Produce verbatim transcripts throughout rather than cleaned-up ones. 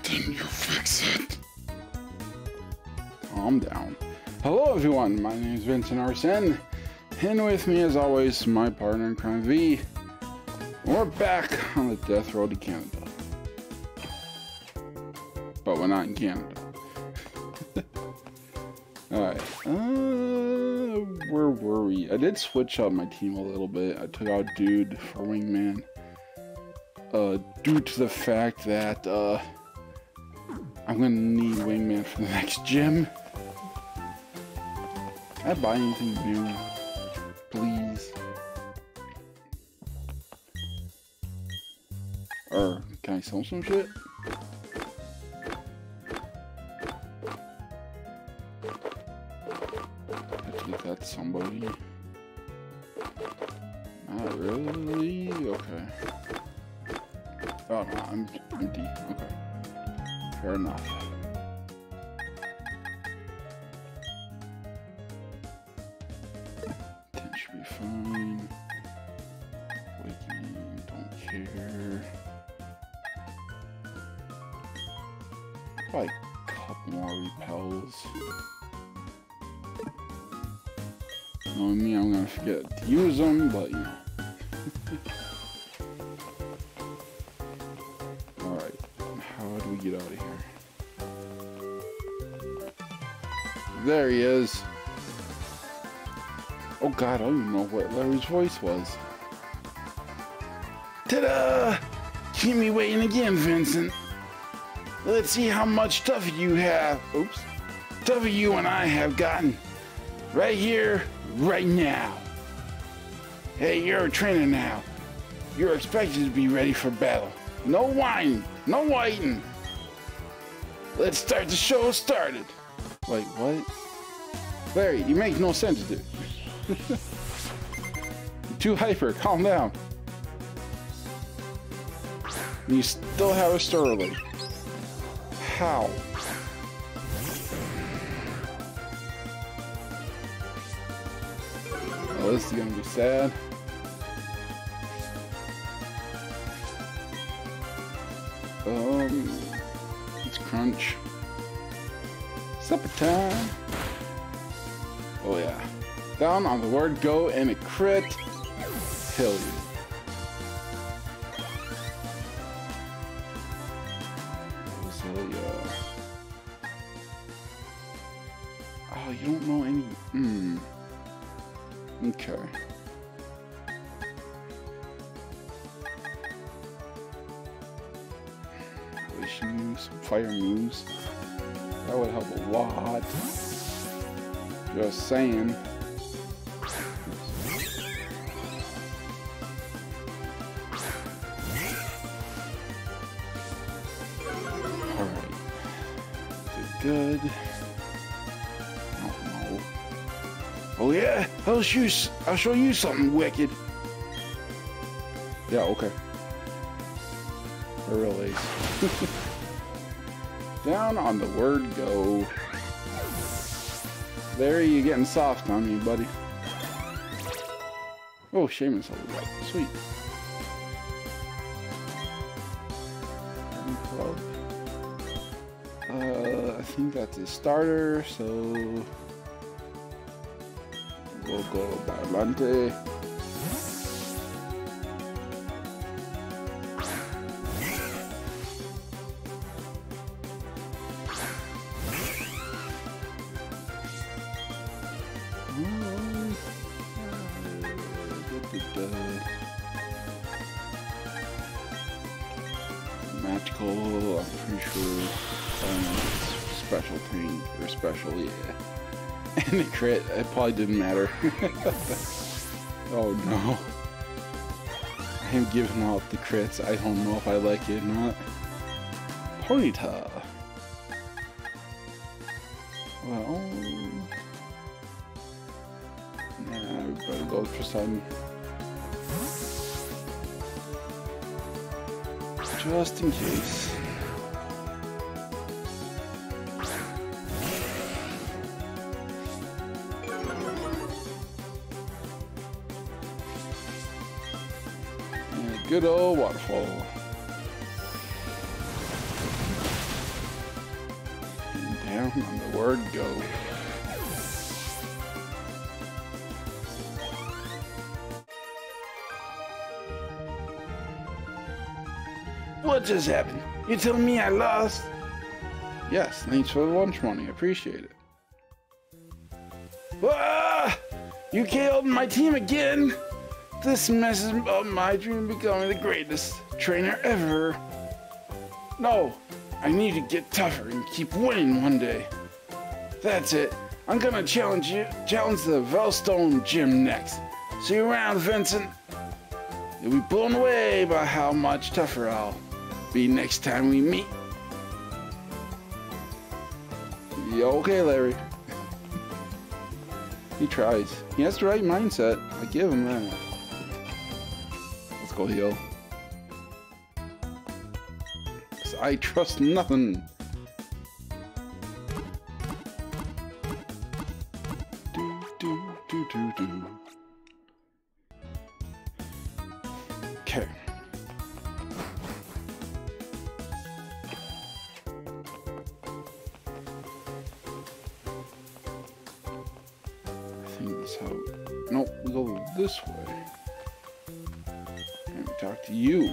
Didn't you fix it? Calm down. Hello everyone, my name is Vincent Arsene, and with me as always, my partner in crime V. We're back on the death road to Canada. But we're not in Canada. Alright, uh, where were we? I did switch up my team a little bit. I took out Dude for Wingman. Uh, due to the fact that, uh, I'm gonna need Wingman for the next gym. Can I buy anything new? Please. Or, can I sell some shit? Give that to somebody. Not really? Okay. Oh no, I'm empty. Okay. Fair enough. ten should be fine. Waking, don't care. Probably a couple more repels. Knowing me, I'm gonna forget to use them, but you know. Alright, how do we get out of here? There he is. Oh god, I don't even know what Larry's voice was. Ta-da! Keep me waiting again, Vincent. Let's see how much tougher you have. Oops. Tougher you and I have gotten. Right here. Right now. Hey, you're a trainer now. You're expected to be ready for battle. No whining, no waiting. Let's start the show started. Wait, what? Larry, you make no sense, dude. You're too hyper, calm down. You still have a Sterling. How? Oh, this is gonna be sad. Um, let's crunch. Supper time. Oh yeah. Down on the word go and a crit. Hell yeah. Hell yeah. Oh, you don't know any. Hmm. Okay. Wish you knew some fire moves. That would help a lot. Just saying. Alright. Did good. Oh yeah, I'll show, I'll show you something wicked. Yeah, okay. Really. Down on the word go. There, you getting soft on me, buddy. Oh, Shaman's all right. Sweet. Uh, I think that's a starter, so we'll go Brilliant. Magical, I'm pretty sure. Um, special thing or special, yeah. And the crit, it probably didn't matter. Oh no. I am giving out the crits. I don't know if I like it or not. Ponyta. Well, nah, we better go for some. Just in case. And a good old waterfall. down on the word go. What just happened? You telling me I lost? Yes, thanks for the lunch money. Appreciate it. Ah! You killed my team again! This messes up my dream of becoming the greatest trainer ever. No, I need to get tougher and keep winning one day. That's it. I'm gonna challenge you, challenge the Velstone Gym next. See you around, Vincent. You'll be blown away by how much tougher I'll be next time we meet. Yeah, okay, Larry. He tries. He has the right mindset. I give him that. Let's go heal. 'Cause I trust nothing. Do, do, do, do, do. Okay. I think that's how. Nope, we go this way. And we talk to you.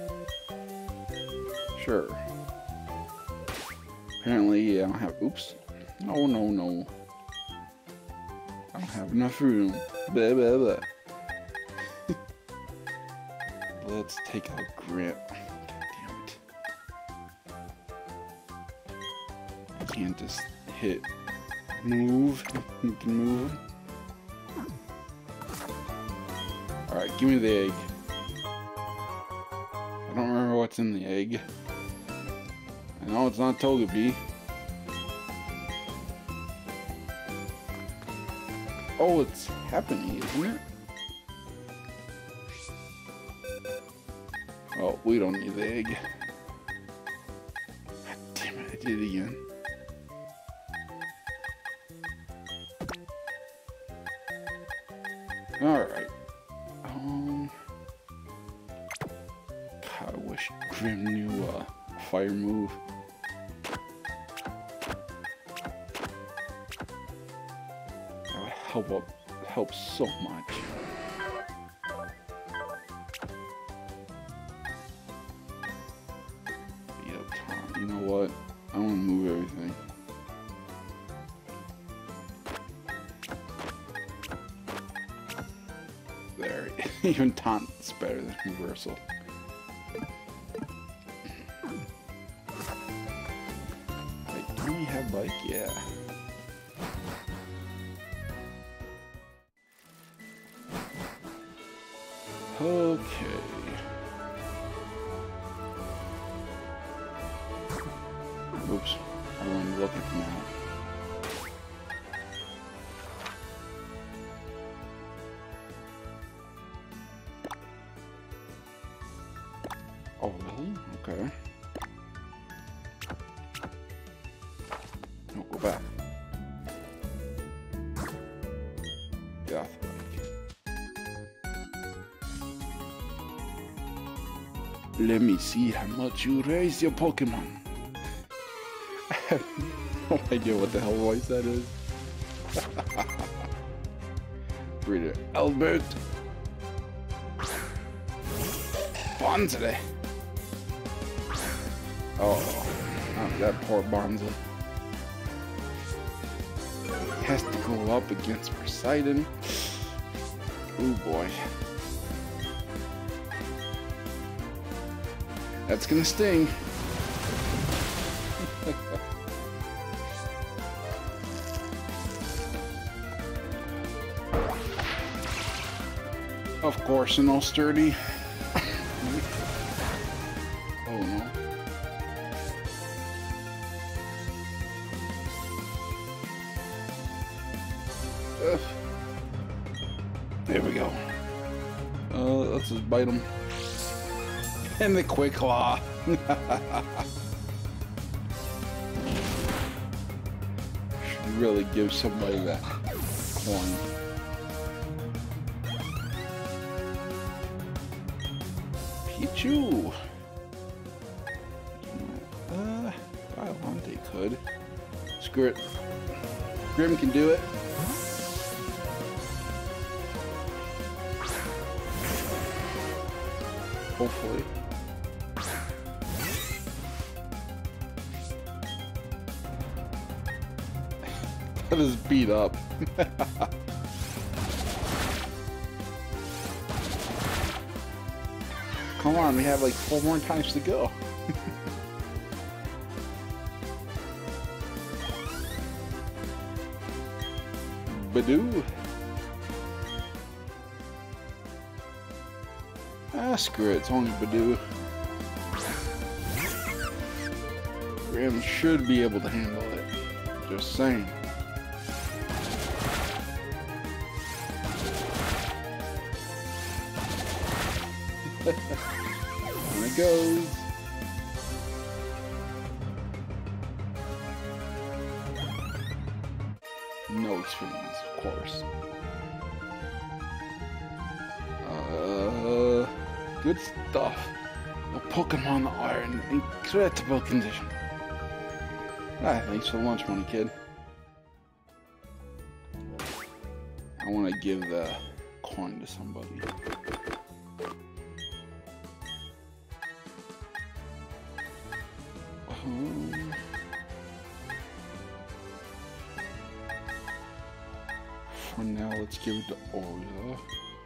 Sure. Apparently, I don't have. Oops. No, no, no. I don't have enough room. Blah, blah, blah. Let's take out Grant. God damn it. I can't just hit move. You can move. Alright, give me the egg. I don't remember what's in the egg. I know it's not Togepi. Oh, it's happening, isn't it? Oh, we don't need the egg. God damn it, I did it again. Alright. Um, God, I wish Grim knew uh, fire move. That would help up, help so much. You know what? I want to move everything. There. Even taunt's better than reversal. Wait, don't we have bike? Yeah. Okay. Oops, I want to look at the map. Oh, really? Okay. No, go back. Goth bike. Let me see how much you raise your Pokemon. I have no idea what the hell voice that is. Reader Albert Bonsley. Oh, not that poor Bonsley. Has to go up against Poseidon. Oh boy. That's gonna sting. Of course, no sturdy. Oh no. Ugh. There we go. Uh, let's just bite him. And the quick claw. Should really give somebody that coin. Pichu. Uh, Violante could. Screw it. Grim can do it. Hopefully. That is beat up. Come on, we have like four more times to go. Badoo. Ah, screw it, it's only Badoo. Graham should be able to handle it. Just saying. And it goes. No experience, of course. Uh, good stuff. A Pokemon are in incredible condition. Ah, thanks for the lunch money, kid. I want to give the coin to somebody. Um, for now, let's give it to Oreo.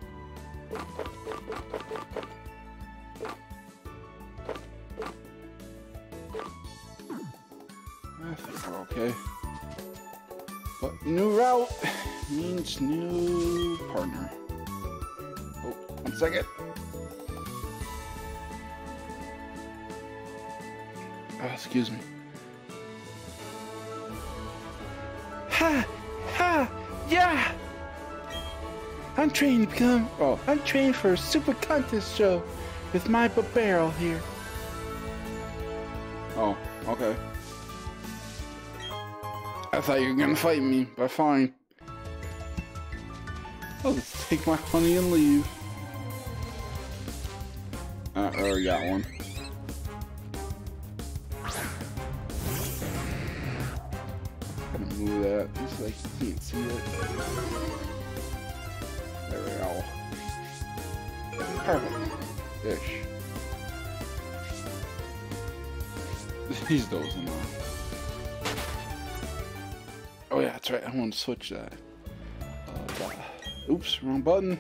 I think we're okay. But new route means new partner. Oh, one second. Oh, excuse me. Ha! Ha! Yeah! I'm trained to become... Oh, I'm trained for a super contest show with my barrel here. Oh, okay. I thought you were gonna fight me, but fine. I'll just take my money and leave. Uh, I already got one. Gonna move that just like you can't see it. There we go. Perfect. Ish. He's dozing off. Oh yeah, that's right. I want to switch that. Uh, uh, oops, wrong button.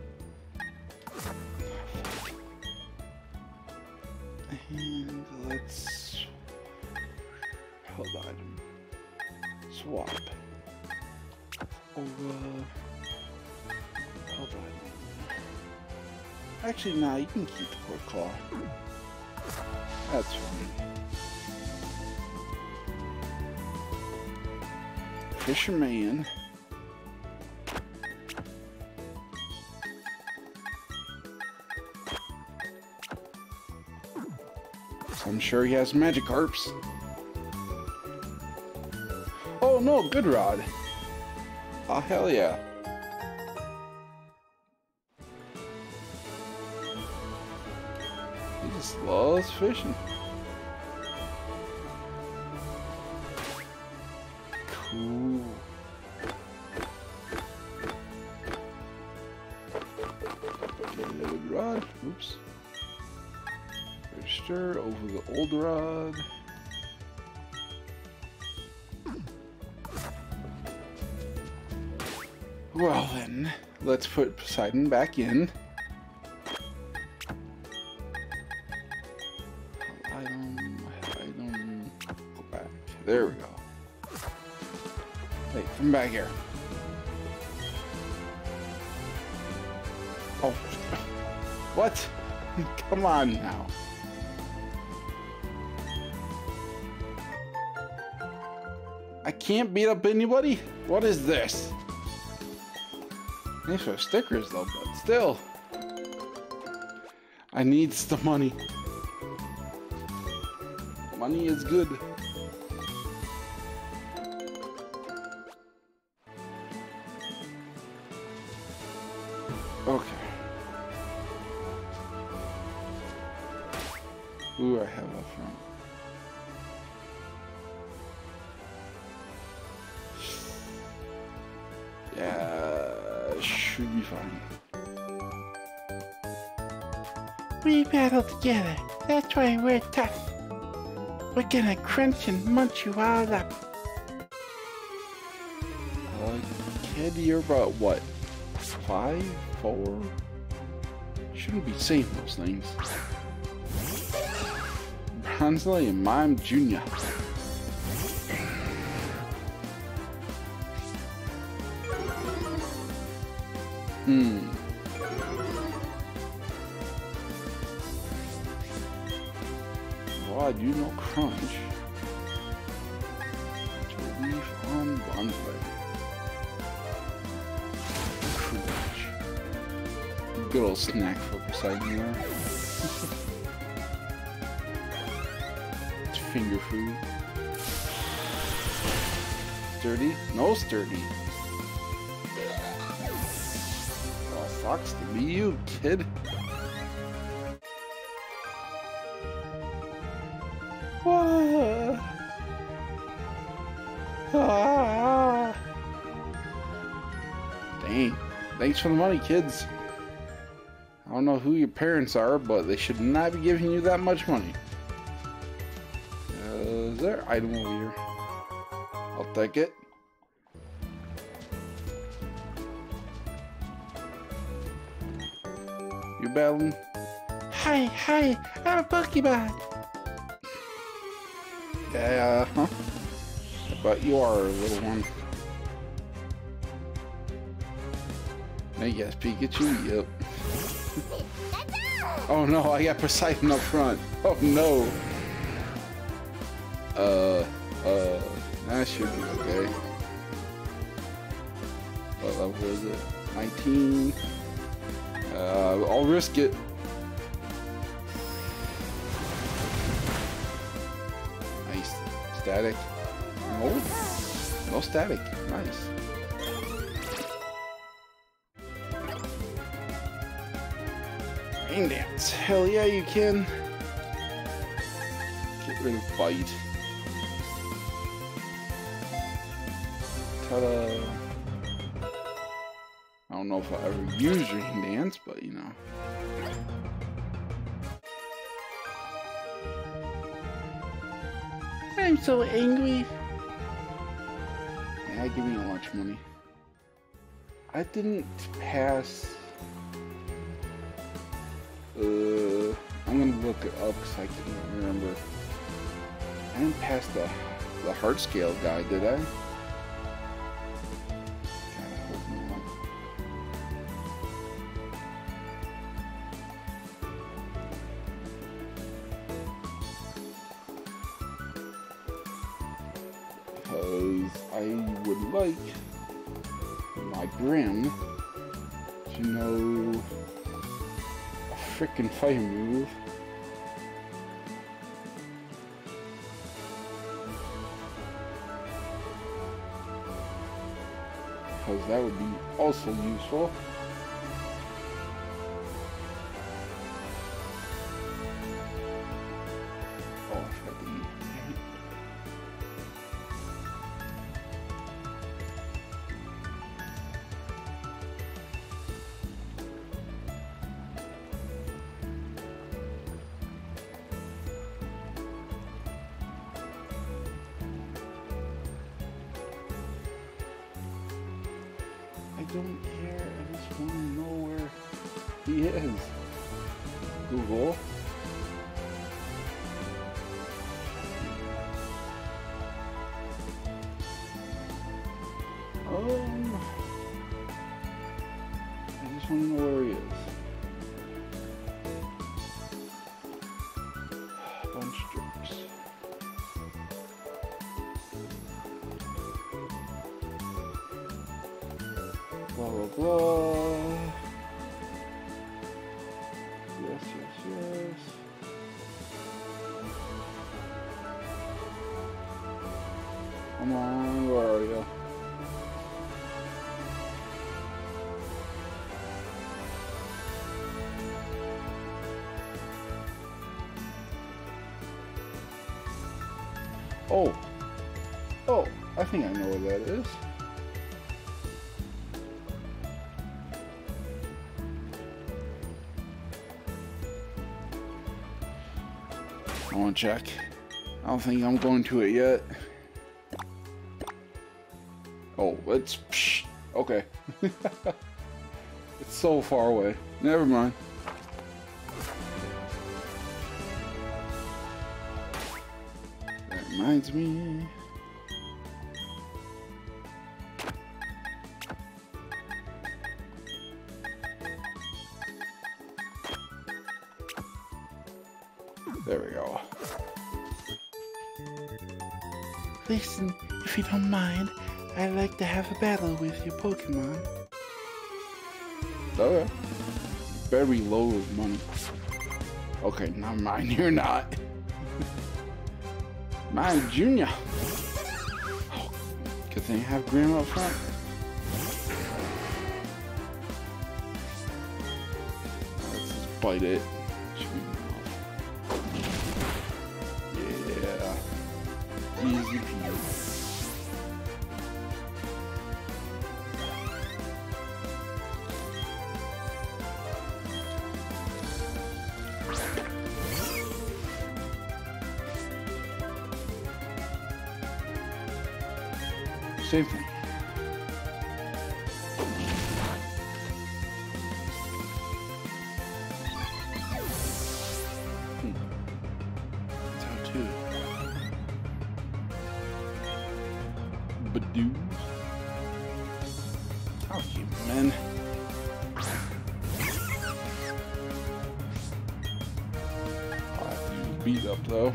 And let's hold item. Swap. Over. Hold item. Actually, nah, you can keep the cord claw. That's fine. Fisherman. So I'm sure he has magic carps. Oh no, good rod. Oh hell yeah. He just loves fishing. Cool. Good rod. Oops. Register over the old rod. Well then, let's put Poseidon back in. Item, item, go back. There we go. Hey, come back here. Oh, what? Come on now. I can't beat up anybody? What is this? Thanks for stickers though, but still. I need the money. Money is good. Okay. Who do I have up front? should be fine. We battle together. That's why we're tough. We're gonna crunch and munch you all up. Uh, kid, you're about what? Five? Four? Shouldn't be saying those things. Bronsley and Mime Junior Hmm. Well, I do know crunch. To leaf on Bronsley. Crunch. Good old snack for Poseidon there. It's finger food. Sturdy? No sturdy. Well, sucks to be you, kid. Ah. Dang. Thanks for the money, kids. I don't know who your parents are, but they should not be giving you that much money. Uh, is there an item over here? I'll take it. You battling? Hi, hi, I'm a Pokemon. Yeah, huh? But you are a little one. I guess Pikachu, yep. Oh no, I got Poseidon up front. Oh no. Uh, uh, that should be okay. What level is it? nineteen. Uh, I'll risk it. Nice. Static. No. No static. Nice. Rain dance. Hell yeah, you can. Get rid of bite. Ta-da. I don't know if I'll ever use rain dance, but you know. I'm so angry. Yeah, give me lunch money. I didn't pass. Uh, I'm gonna look it up because I can't remember. I didn't pass the the heart scale guy, did I? God, I hope not. Because I would like my Grim to know a frickin' fire move. Because that would be also useful. Oh, I forgot to eat. I don't care, I just want to know where he is. Google. Um, I just want to know where he is. Bunch jokes. Blah blah blah. Yes, yes, yes. Come on, where are you? Oh. Oh, I think I know what that is. want to check. I don't think I'm going to it yet. Oh, it's... Psh, okay. It's so far away. Never mind. That reminds me... There we go. Listen, if you don't mind, I'd like to have a battle with your Pokemon. Okay. Better be low with money. Okay, never mind. You're not. Mine, Junior. Oh, good thing I have Grim up front. Let's just bite it. Yeah. Easy peasy. Same thing. Hmm. That's how too. Badoo. How cute, man. I'll have to use beat up though.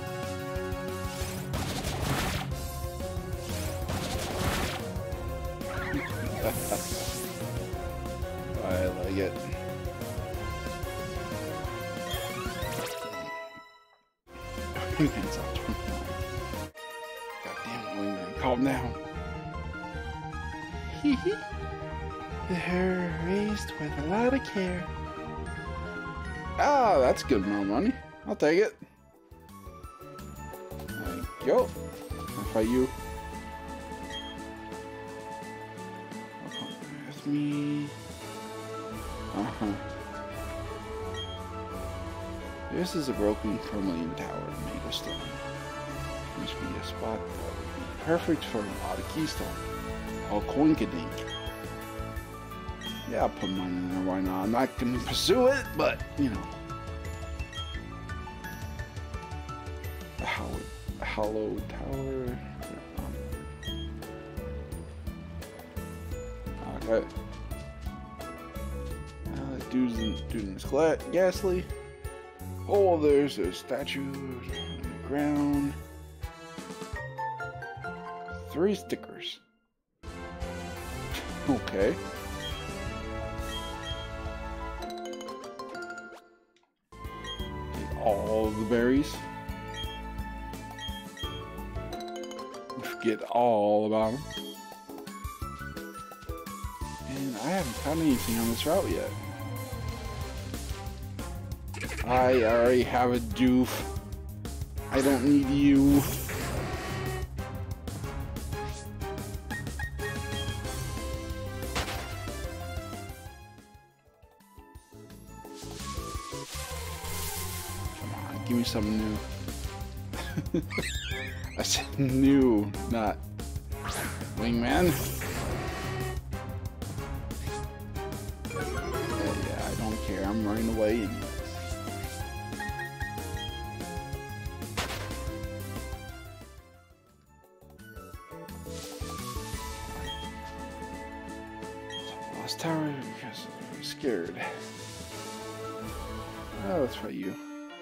I like it. Goddamn wingman, calm down. Hee hee. The hair raised with a lot of care. Ah, that's good amount of money. I'll take it. There you go. I'll fight you. With me. Uh-huh. This is a broken Vermilion tower made of stone. Must be a spot that would be perfect for a lot of keystone. Oh, coinkadink. Yeah, I'll put mine in there, why not? I'm not gonna pursue it, but, you know. The hollow, hollow tower. Okay. Uh, dude's in, dude in his gla ghastly. Oh, there's a statue on the ground. Three stickers. Okay. Take all the berries. Forget all about them. And I haven't found anything on this route yet. I already have a doof. I don't need you. Come on, give me something new. I said new, not wingman. Yeah, yeah, I don't care. I'm running away anyways. Lost tower because I'm scared. Oh, let's fight you.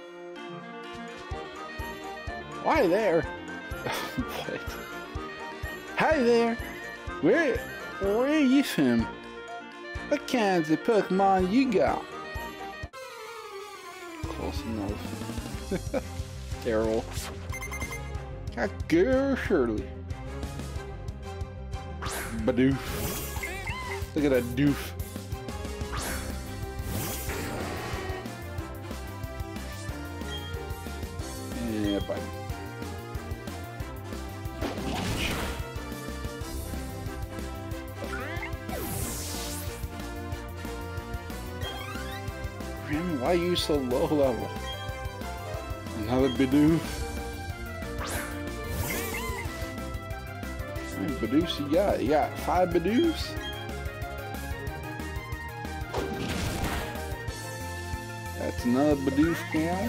Why there? What? Hi there. Where, where are you from? What kinds of Pokemon you got? Close enough. Carol. Got girl Shirley. Badoof. Look at that doof. Yeah, buddy. Grim, why are you so low level? Another Bidoof. How many Bidoofs you got? You got five Bidoofs? That's another Bidoof can.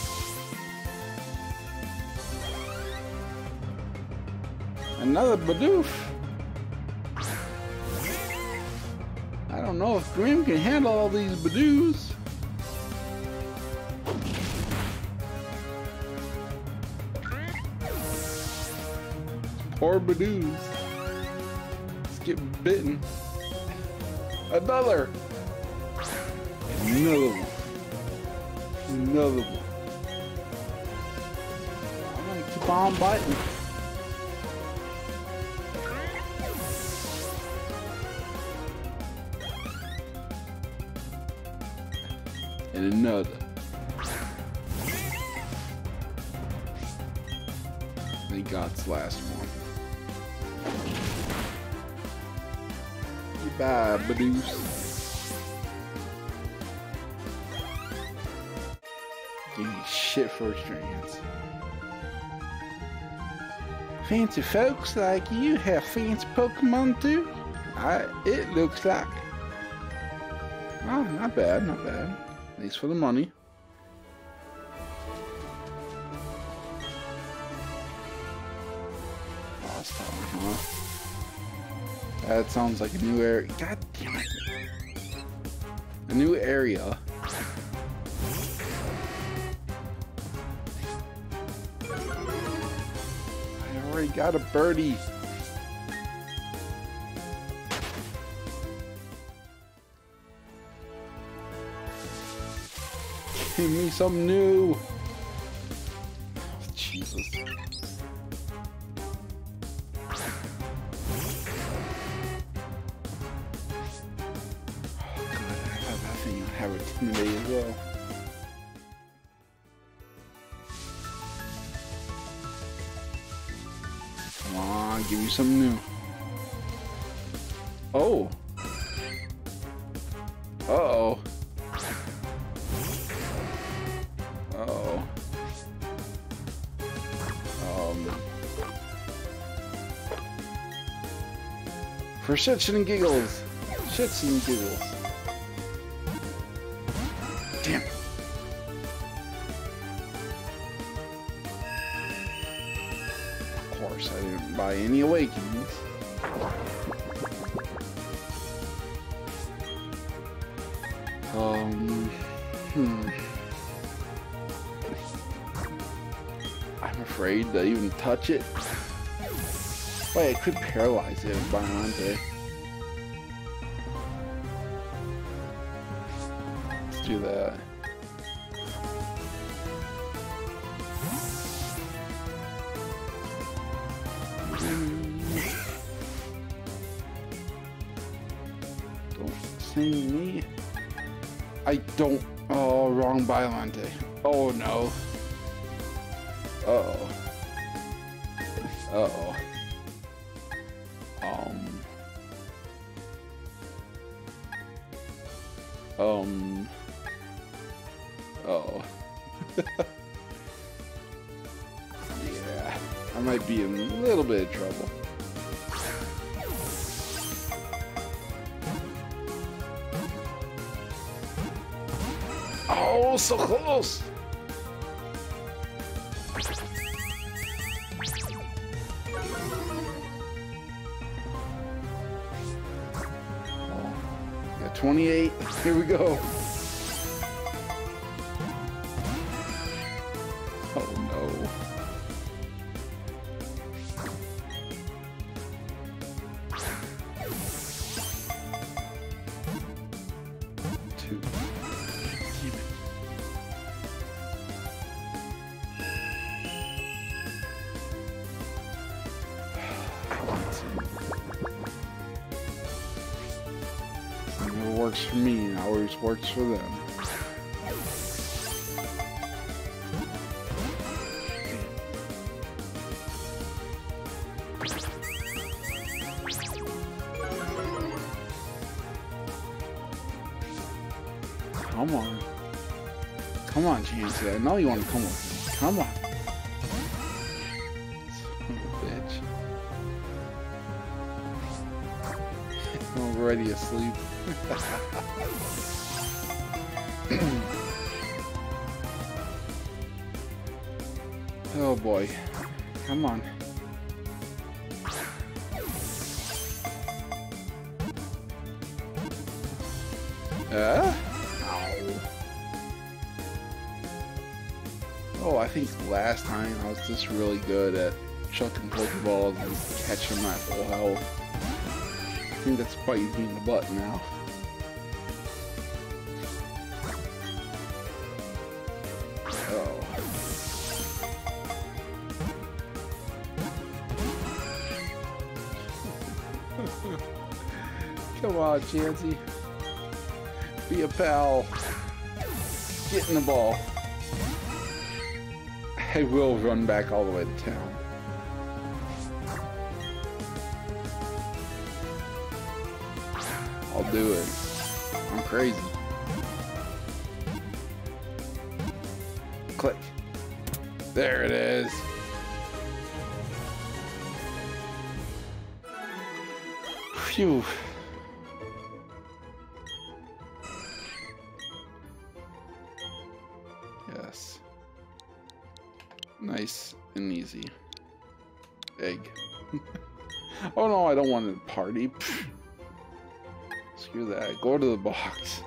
Another Bidoof. I don't know if Grim can handle all these Bidoofs. Poor Bidoofs. Let's get bitten. Another. Another one. Another one. I'm gonna keep on biting. And another. Thank God's last one. Goodbye, Bidoofs. Give me shit for strands. Fancy folks like you have fancy Pokemon too? I, it looks like. Oh, not bad, not bad. At least for the money. Lost Town, huh? That sounds like a new area. God damn it. A new area. I already got a birdie. Give me some new. Oh, Jesus. Have it intimidate as well. Come on, give me something new. Oh. Uh-oh. Uh-oh. Um. For shits and giggles. Shits and giggles. Damn. Of course, I didn't buy any awakenings. Um, hmm. I'm afraid to even touch it. Wait, I could paralyze it by Monte. Do that. Don't sing me. I don't. Oh, wrong Biolante. Oh no. Uh oh. Uh oh. Um. Um. Uh-oh. Yeah, I might be in a little bit of trouble. Oh, so close! Oh, got twenty-eight. Here we go. Oh no. Two. Damn it. It never works for me, it always works for them. Come on. Come on, Chansey. I know you want to come with me. Come on. Son of a bitch. I'm already asleep. Oh boy. Come on. Uh? Ow. Oh, I think last time I was just really good at chucking Pokeballs and catching them at full health. I think that's biting me in the butt now. Oh. Come on, Chansey. Be a pal. Get in the ball. I will run back all the way to town. I'll do it. I'm crazy. Click. There it is. Phew. Yes. Nice and easy. Egg. Oh no, I don't want to party. Screw that. Go to the box.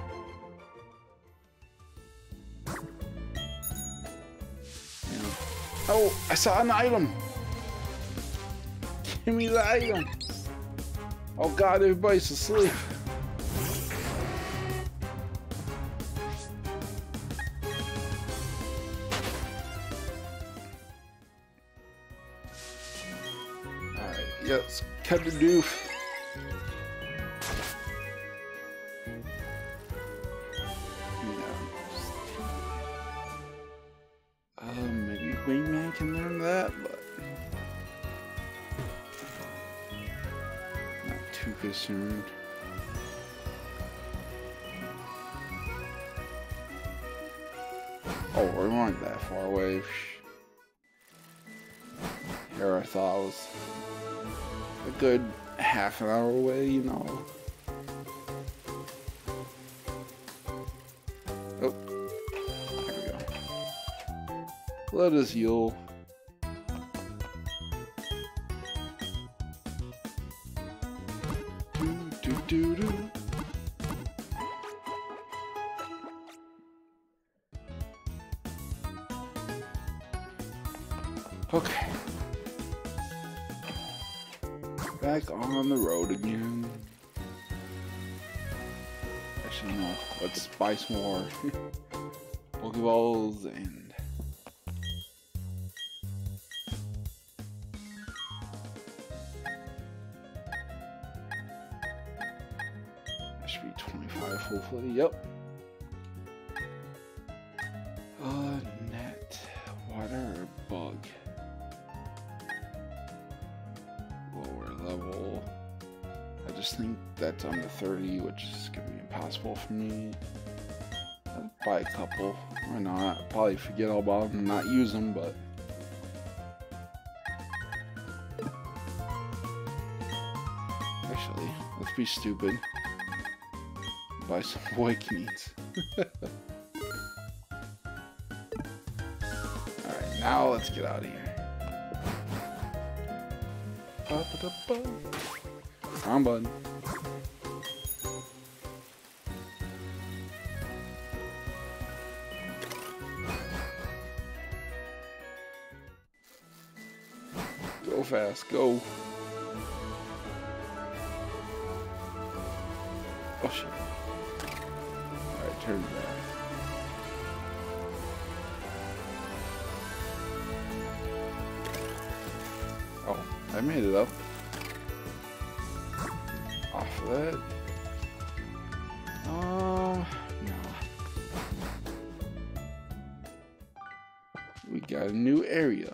Yeah. Oh, I saw an item. Give me the item. Oh god, everybody's asleep. Alright, yes, cut the doof. Um, maybe Wingman can learn that, but not too concerned. Oh, we weren't that far away. Here I thought I was a good half an hour away, you know. Oh, there we go. Let us heal. Do, do, do, do. Okay. Back on the road again. Actually, no. Let's buy some more Pokeballs and that should be twenty-five, hopefully. Yep. Uh, net, water, or bug. Lower level. I just think that's under thirty, which is gonna be impossible for me. I'll buy a couple. Why not? I'll probably forget all about them and not use them, but actually, let's be stupid. Buy some Awakenings. Alright, now let's get out of here. Wrong button. Go fast, go. Oh shit. Alright, turn back. Oh, I made it up. Off of that. Um, no. We got a new area.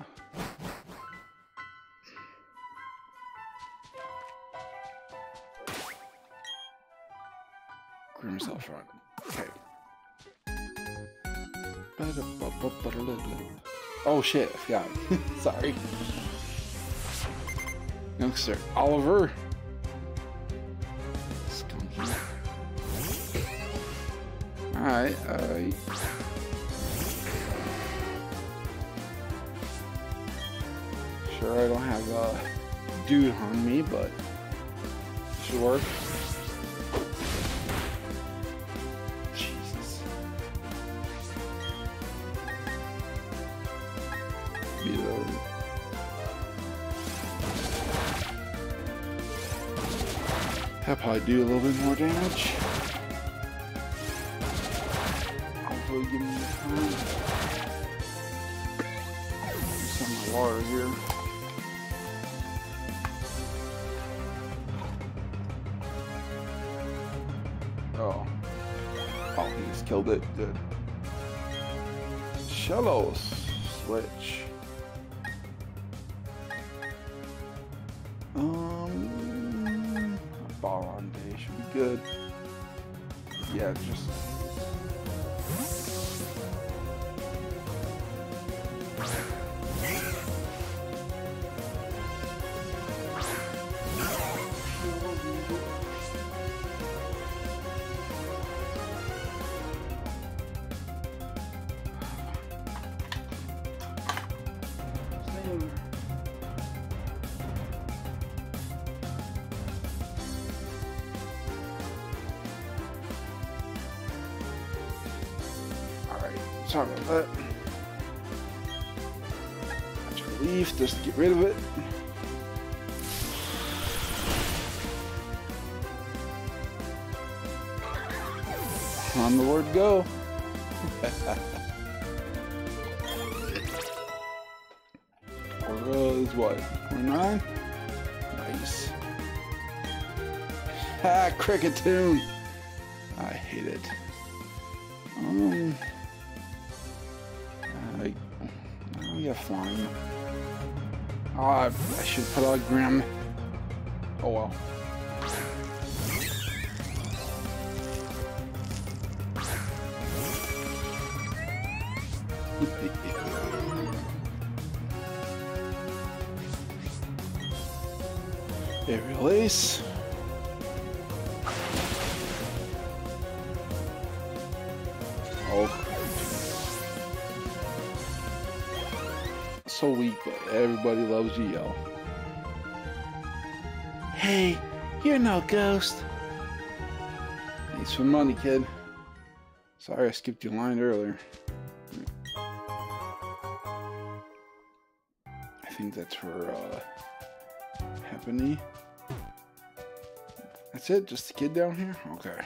Grimself run. Okay. Ba Oh shit, I forgot. Sorry. Youngster Oliver. Skunky. Alright, alright. Sure, I don't have a dude on me, but it should work. Jesus. Reload. That'll probably do a little bit more damage. Hopefully give me time. Some of my water here. Oh. Oh, he just killed it. Good. Shallow switch. Um, a ball on day should be good. Yeah, just. Sorry about that. That's a leaf, just get rid of it. On the word go. Or is what? twenty-nine? Nice. Ah, cricket tune. I hate it. Um. I, oh, yeah, flying. Oh, I, I should put out Grim. Oh well. It release. Oh. So weak, but everybody loves you, yo. Hey, you're no ghost. Thanks for money, kid. Sorry I skipped your line earlier. I think that's for, uh, Happening. That's it? Just the kid down here? Okay.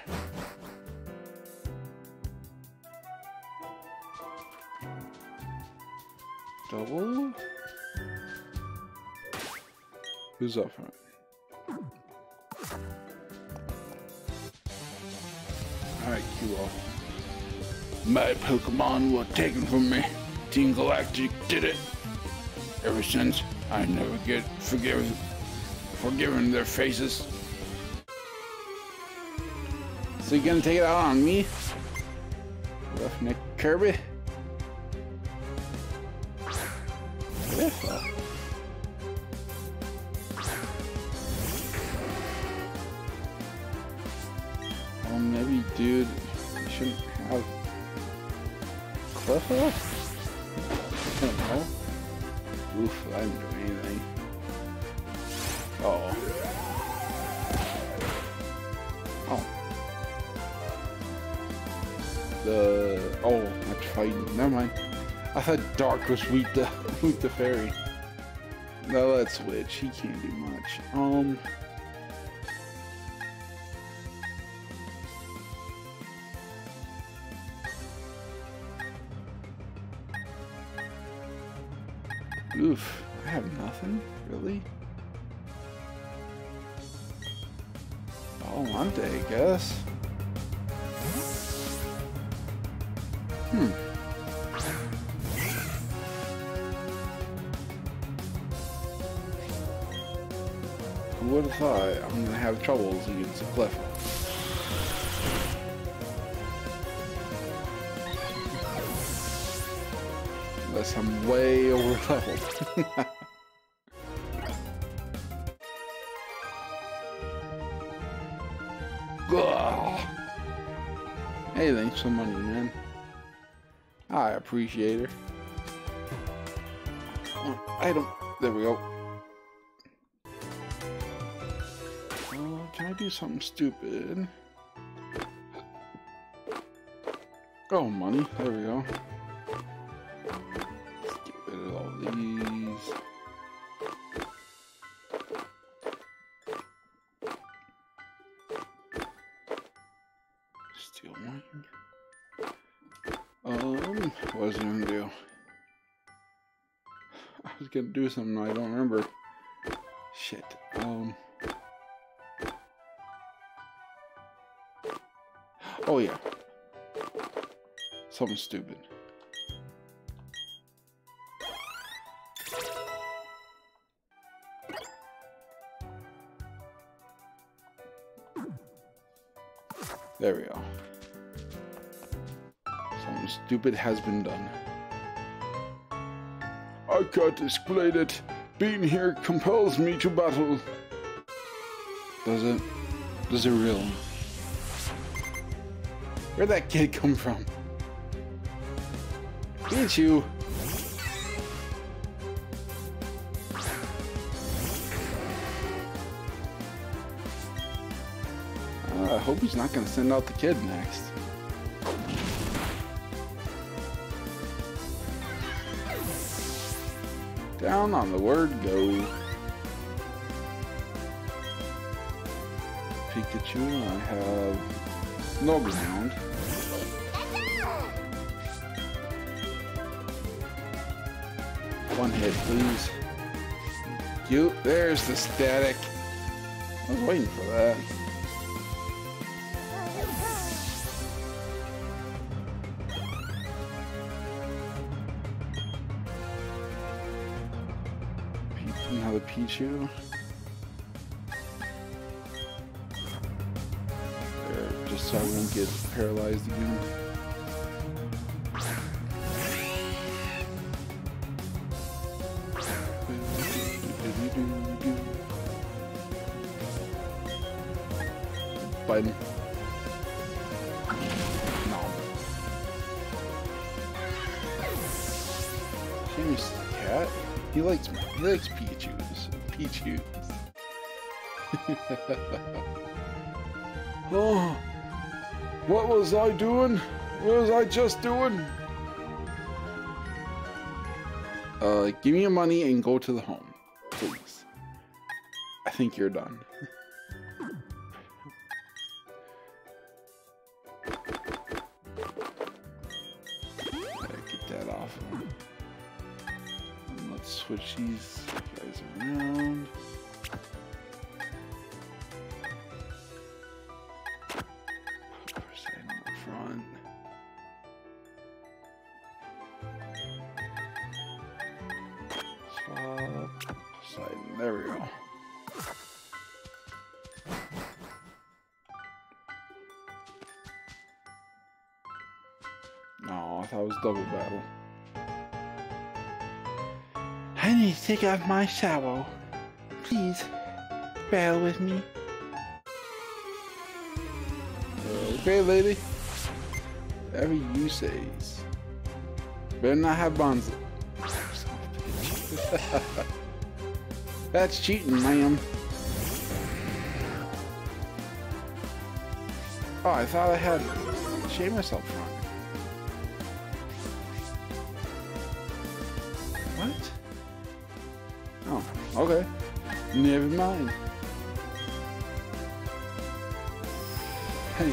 Double? Who's up front? Alright, Q-O. My Pokemon were taken from me. Team Galactic did it. Ever since, I never get forgiven, forgiven their faces. So you gonna take it out on me? Roughneck Kirby? Yeah. Oh, maybe, dude, you shouldn't have Cliffa? I don't know. Oof, I didn't do anything. Uh oh. Oh. The oh, that's fighting. Never mind. I thought Dark was weak to weak to Fairy. No, that's Switch. He can't do much. Um. Oof, I have nothing, really? Oh, one day, I guess. Hmm. Who would have thought I'm gonna have troubles against a Cliff? Unless I'm way over leveled. Hey, thanks for the money, man. I appreciate it. Item. There we go. Uh, can I do something stupid? Oh, money. There we go. Let's get rid of all these. Steel wing. Um, what was I gonna do? I was gonna do something I don't remember. Shit. Um. Oh yeah. Something stupid. There we go. Something stupid has been done. I can't explain it. Being here compels me to battle. Does it? Does it really? Where'd that kid come from? Pichu! Uh, I hope he's not gonna send out the kid next. Down on the word go. Pikachu, I have no ground. One hit, please. Cute. There's the static. I was waiting for that. Another Pichu. There, just so I won't get paralyzed again. Bite him. No. James the cat. He likes he likes Pichus. Pichus. Oh, what was I doing? What was I just doing? Uh, give me your money and go to the home, please. I think you're done. Get that off. And let's switch these guys around. Front. Swap. Side. There we go. No, I thought it was double battle. I need to take off my shower. Please, battle with me. Okay, lady. Whatever you says. Better not have Bonzo. That's cheating, ma'am. Oh, I thought I had shaved myself from it. What? Oh, okay. Never mind. Hey,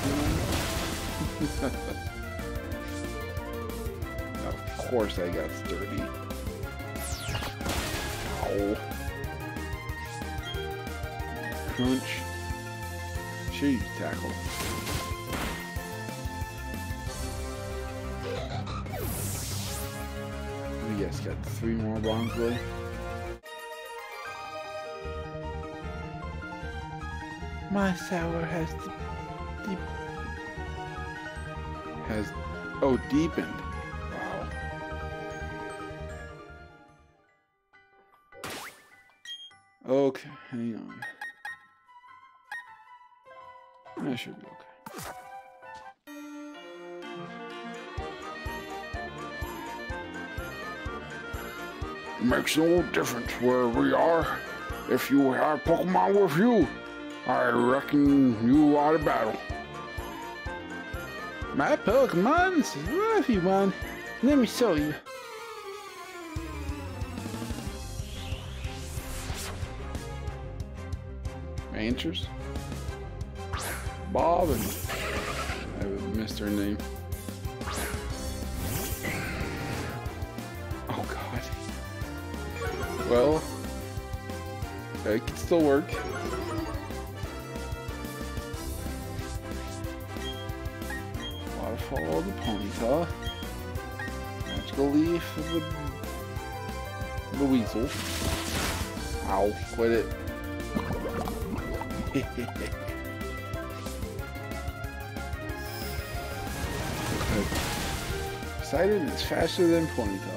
of course I got sturdy. Ow. Crunch. Cheese tackle. We guys got three more Bronzely. My sour has deep. Has oh deepened. Wow. Okay, hang on. That should be okay. Makes no difference where we are. If you have Pokemon with you, I reckon you are the battle. My Pokemon is rough, you one. Let me show you. Ranchers? Bob and I missed her name. Oh god. Well, it can still work. Waterfall of the Ponyta. Magical Leaf of the, the Weasel. Ow, quit it. Excited is faster than Ponyta.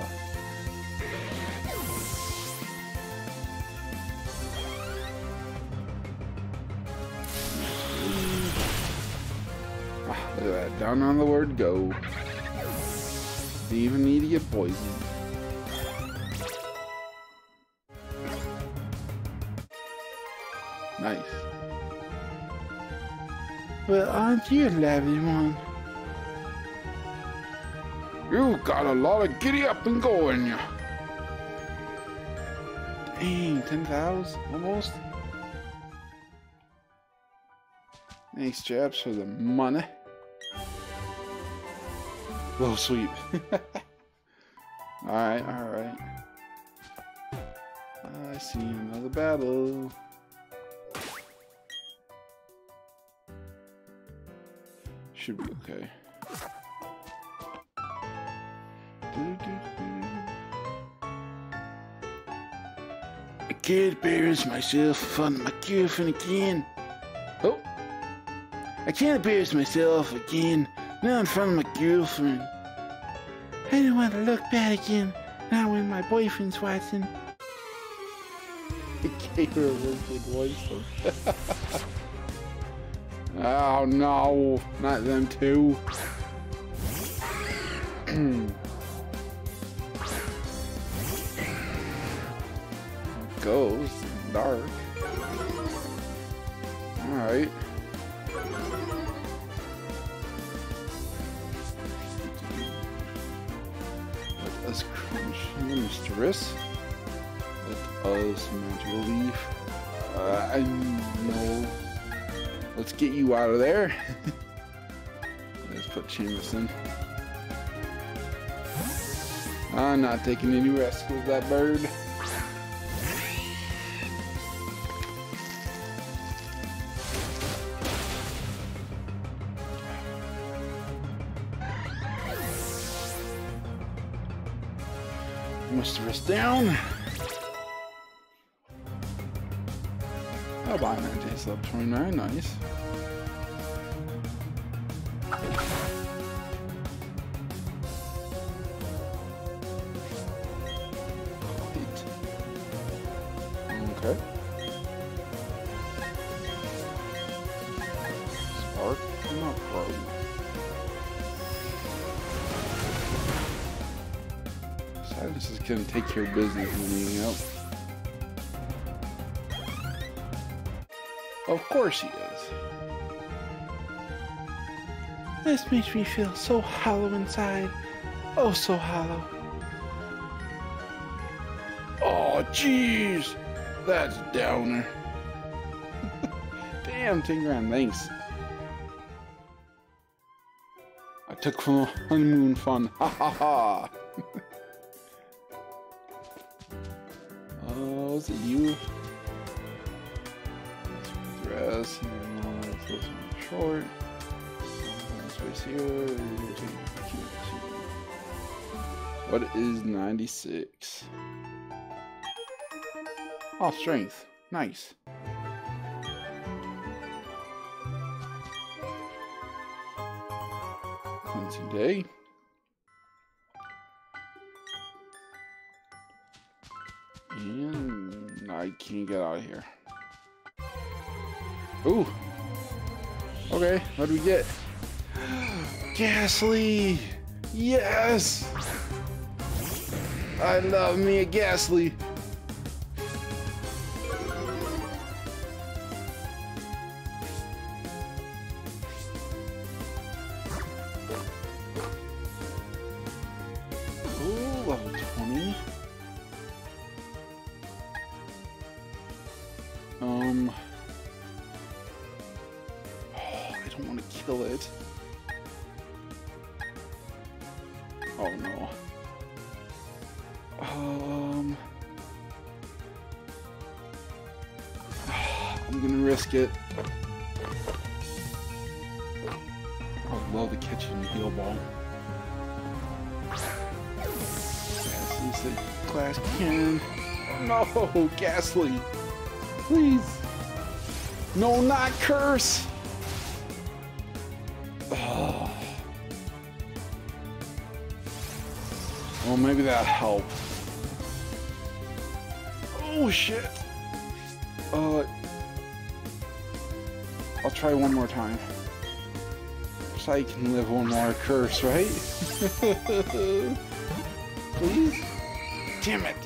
Ah, look at that. Down on the word go. Didn't even need to get poisoned. Nice. Well, aren't you a lovely one? You got a lot of giddy up and go in ya. Dang, ten thousand almost. Thanks, chaps, for the money. Low sweep. Alright, alright. I see another battle. Should be okay. I can't embarrass myself in front of my girlfriend again. Oh, I can't embarrass myself again. Now in front of my girlfriend. I don't want to look bad again. Not when my boyfriend's watching. I gave her a really big voice. Oh no, not them two. Goes dark. Alright. Let us crunch Mistress. Let us Magical Leaf. Uh, I know. Let's get you out of there. Let's put Jameson. I'm not taking any risks with that bird. Mistress down. I'll buy that taste up twenty-nine, nice. Okay. Spark, not pro. Silas is gonna take care of business when you out. Of course he is. This makes me feel so hollow inside. Oh, so hollow. Oh, jeez. That's a downer. Damn, ten grand, thanks. I took from a honeymoon fun. Ha ha ha. Oh, is it you? Dress, short. Space here. What is ninety-six? Oh, strength. Nice. Cleansing day. And No, I can't get out of here. Ooh. Okay, what do we get? Ghastly! Yes! I love me a Ghastly. Ooh, level twenty. Um... I don't want to kill it. Oh no. Um... I'm gonna risk it. I'd love to catch it in the heal ball. Ghastly's the glass cannon. No, Ghastly! Please! No, not curse! Oh. Well, maybe that helped. Oh shit! Uh, I'll try one more time. So I can live one more curse, right? Please? Damn it!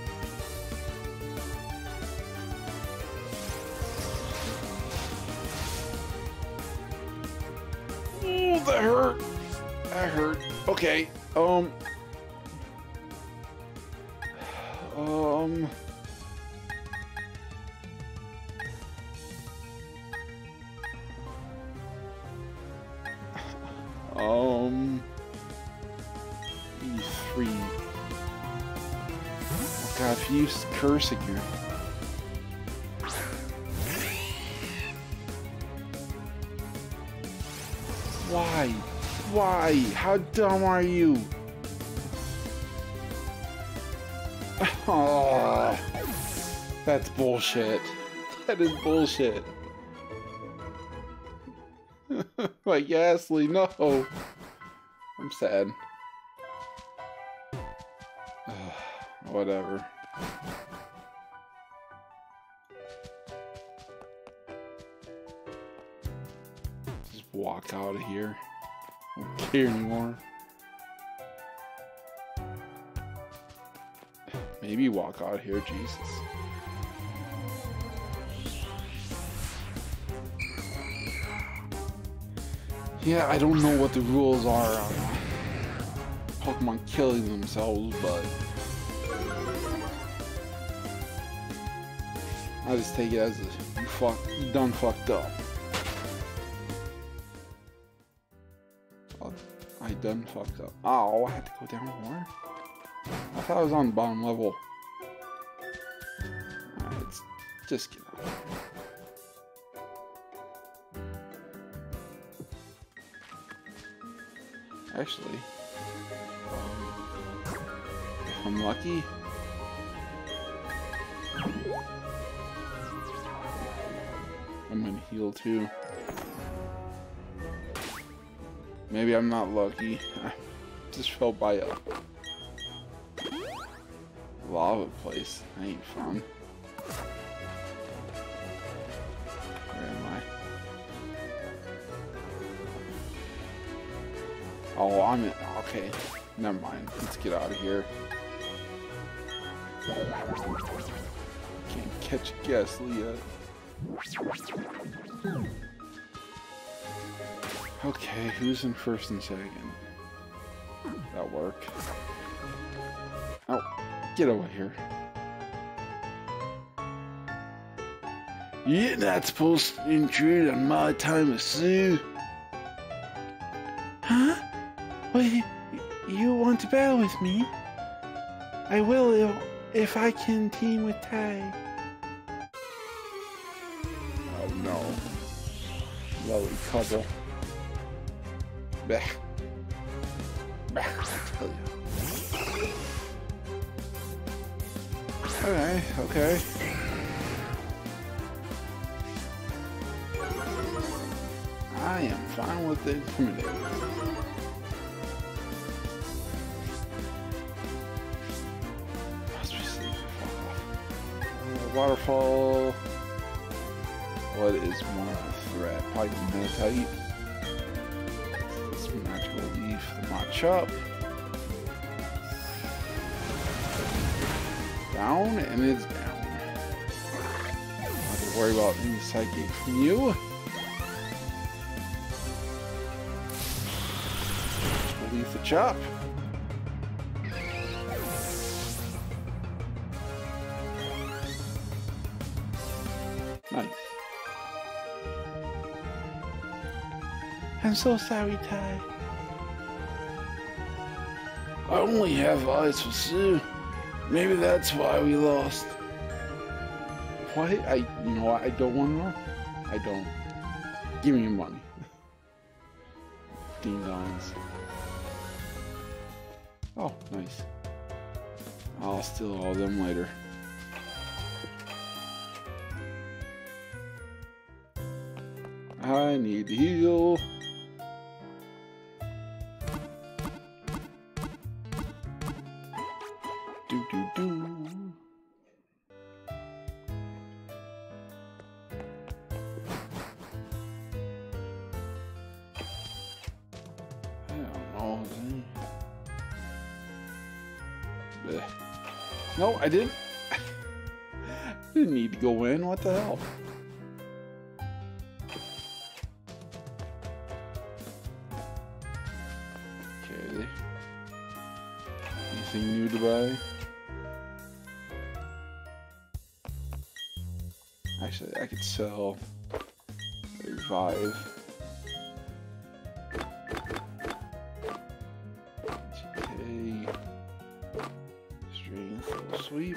Oh, that hurt! That hurt. Okay, um... Um... Um... E three. Oh god, if you use curse again. Why? Why? How dumb are you? Oh, that's bullshit. That is bullshit. My Ghastly, no. I'm sad. Whatever. Just walk out of here. I don't care anymore. Maybe walk out of here, Jesus. Yeah, I don't know what the rules are on Pokemon killing themselves, but I just take it as a, you fuck, you done fucked up. I done fucked up. Oh, I had to go down more? I thought I was on the bottom level. Alright, let's just get out of here. Actually, if I'm lucky, I'm gonna heal too. Maybe I'm not lucky. I just fell by a lava place. That ain't fun. Where am I? Oh, I'm in. Okay. Never mind. Let's get out of here. Can't catch a Ghastly yet. Okay, who's in first and second? That'll work. Oh, get over here. You're not supposed to intrude on my time of Sue. Huh? Wait, you want to battle with me? I will if, if I can team with Ty. Oh no. Lovely couple. Bah. Bah, I tell you. Okay, okay. I am fine with the intimidator. Must be sleeping. Fuck off. waterfall. What is more of a threat? Probably Meditite. This magical leaf, the Machop. Down, and it's down. Not gonna worry about any psychic from you. Leaf the chop. Nice. I'm so sorry, Ty. I only have eyes for Sue. Maybe that's why we lost. Why? I, you know what? I don't want to know. I don't. Give me your money. Ding dongs. Oh, nice. I'll steal all of them later. I need to heal. Do do do. I don't know. Blech. No, I didn't. Didn't need to go in. What the hell? Okay. Anything new to buy? Actually, I could sell revive. Okay. Strength sweep.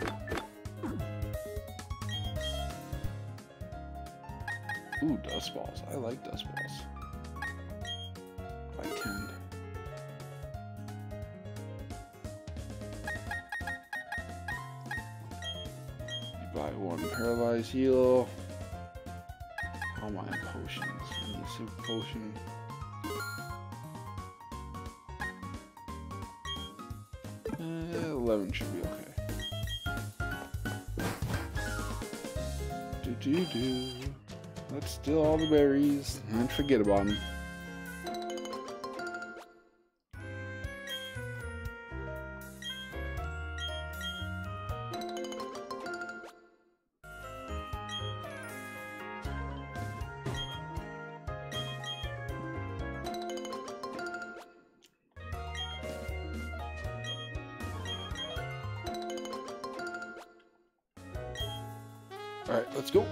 Ooh, dust balls. I like dust balls. I can. Buy one paralyzed heal. How am I in potions? I need a super potion. Uh, eleven should be okay. Do do do. Let's steal all the berries and forget about them. Alright, let's go.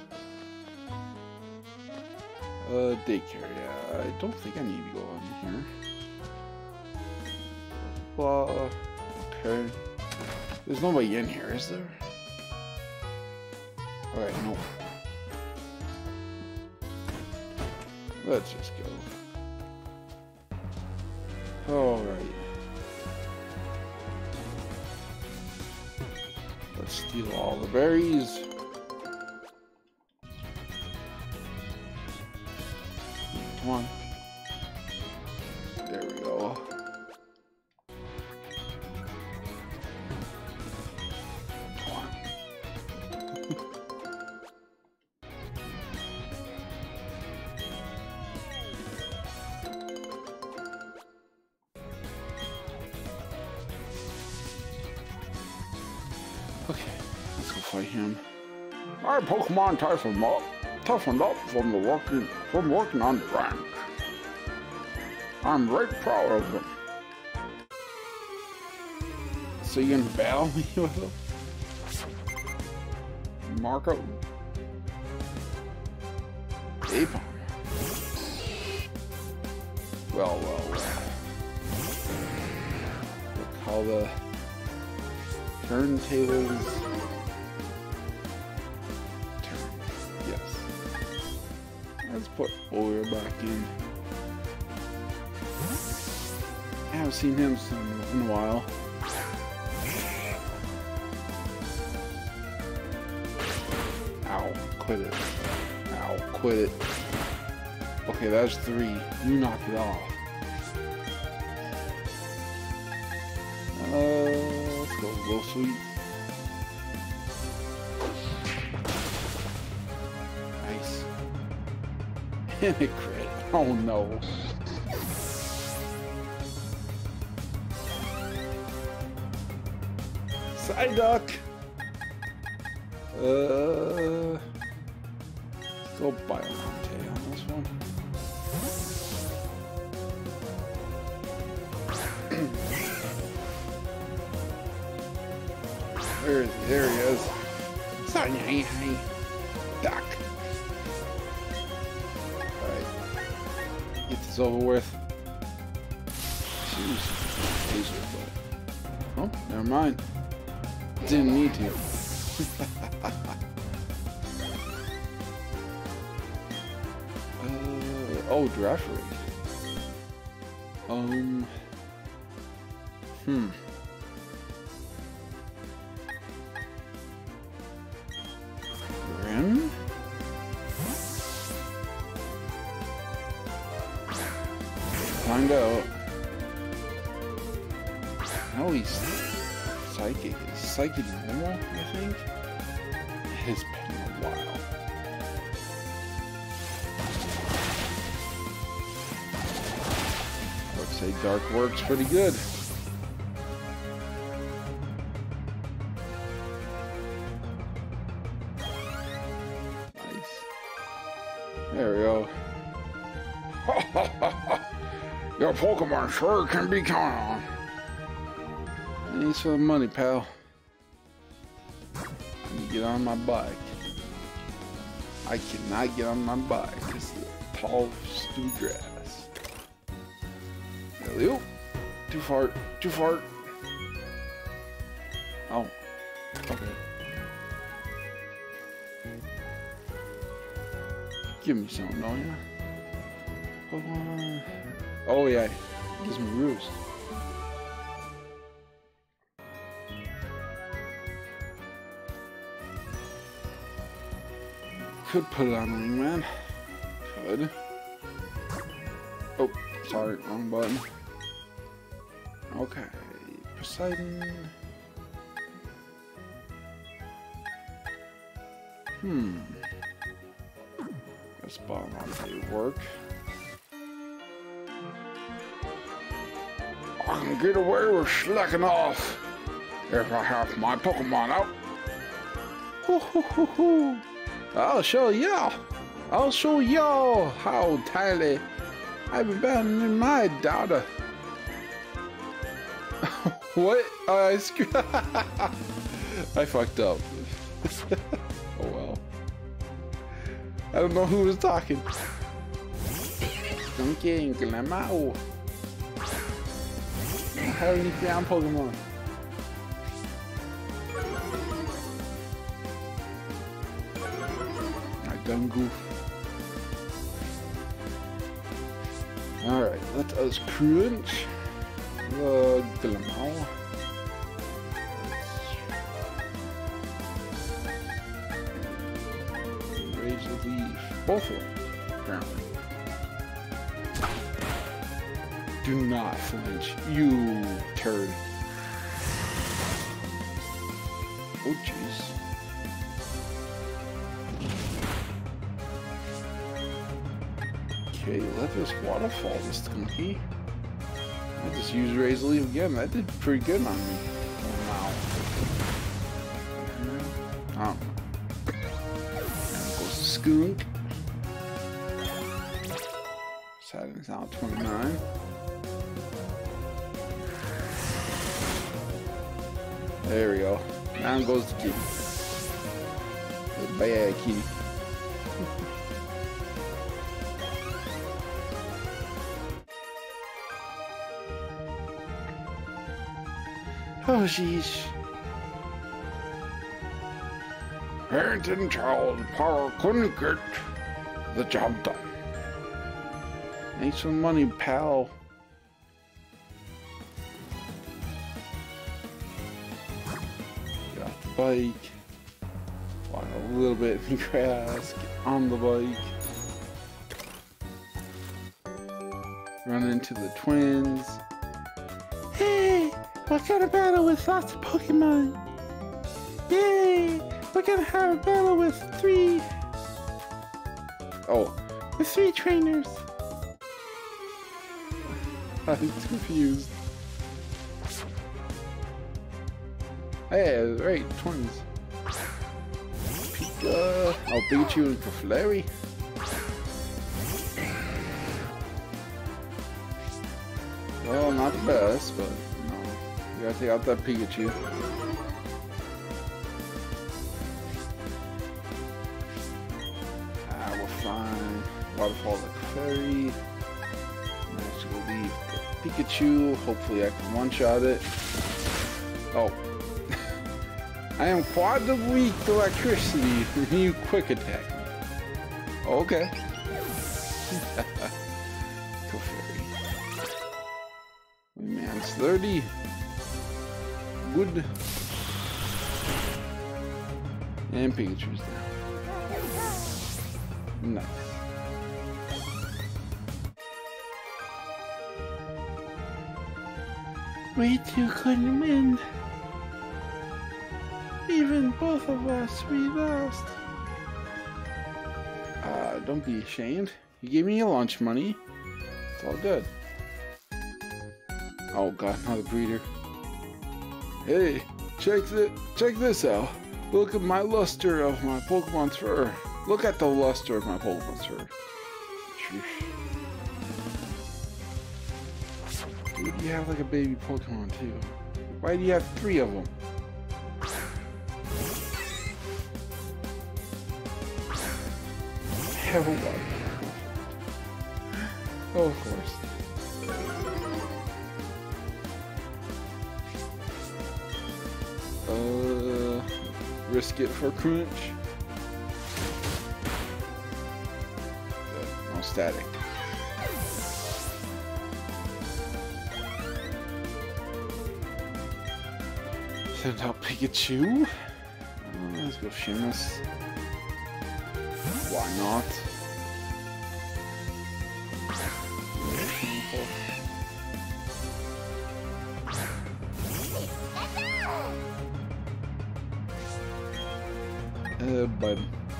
Uh, daycare, yeah. I don't think I need to go in here. Blah. Okay. There's nobody in here, is there? Alright, no. Let's just go. Alright. Let's steal all the berries. Come on. There we go. Come on. Okay, let's go fight him. Our Pokemon toughened up, toughened up from the working from working on the ranch. I'm right proud of them. So you gonna battle me with them? Marco? Apon. Well, well, well. Look how the turntables turn. Yes. Let's put oil back in. I haven't seen him in a while. Ow, quit it. Ow, quit it. Okay, that's three. You knock it off. Uh, let's go real sweet. And a crit. Oh no. Side duck. Uh, let's go Biomonte on this one. There, there he is. Sorry, hey, hey, duck. All right, get this over with. Jeez. Oh, never mind. Didn't need to. uh, oh, draft rate. Um. Hmm. Grim? Find out. Oh, he's psychic. Is psychic normal, I think? It's been a while. I would say dark works pretty good. Nice. There we go. Your Pokemon sure can be counted on. Thanks for the money, pal. Let me get on my bike. I cannot get on my bike. It's the tall, stupid grass. There Too far. Too far. Oh. Okay. Give me something, don't you? Pokemon. Oh yeah. Gives me rules. Could put it on me, man. Could. Oh, sorry, wrong button. Okay, Poseidon. Hmm. Guess bottom on work. I can get away with slacking off if I have my Pokemon out. Hoo hoo hoo hoo. I'll show y'all. I'll show y'all how tightly I've abandoning my daughter. What? I screwed. I fucked up. Oh well. I don't know who was talking. Donkey Glamao. How do you down Pokemon? Dumb goof. Alright, let us crunch the Glamao. Raise the leaf. Both of them, apparently. Do not flinch, you turd. Oh jeez. Okay, let this waterfall, this skunky. I just used Raise the Leaf again. That did pretty good on me. Wow. Oh. There goes the skunk. Saturn's out twenty-nine. There we go. Now goes the kitty. The bad kitty. Oh, jeez. Harrington Charles Power couldn't get the job done. Need some money, pal. Get off the bike. Walk a little bit in the grass. Get on the bike. Run into the twins. Hey! What kind of battle with lots of Pokemon? Yay! We're gonna have a battle with three. Oh, The three trainers. I'm confused. Hey, right, twins. Pika. I'll beat you in Clefairy. Well, not the best, but you know, you gotta take out that Pikachu. Ah, we're fine. Waterfall like Clefairy. Managed to leave the Pikachu. Hopefully I can one-shot it. Oh. I am quad of weak to electricity. You quick attack me. Okay. Man, it's thirty. Good. And Pikachu's down. Nice. We two couldn't win. Even both of us, we lost. Uh, don't be ashamed. You gave me your lunch money. It's all good. Oh god, another breeder. Hey, check this, check this out. Look at my luster of my Pokemon's fur. Look at the luster of my Pokemon's fur. Dude, you have like a baby Pokemon too. Why do you have three of them? Have a water. Oh, of course. Uh, risk it for crunch. Good. No static. Send out Pikachu. Uh, let's go Shamus. Why not? Uh, but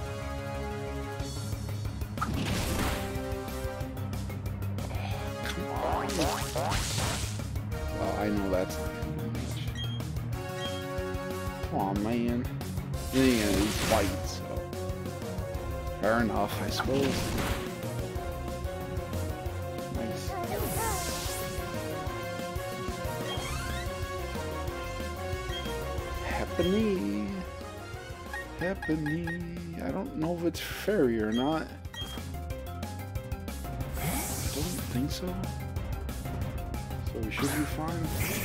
come on. Well, I know that's not gonna do much. Come on, man. Then again, he's fighting, so fair enough, I suppose. Nice. Happening. Happening. I don't know if it's fairy or not. I don't think so. So we should be fine.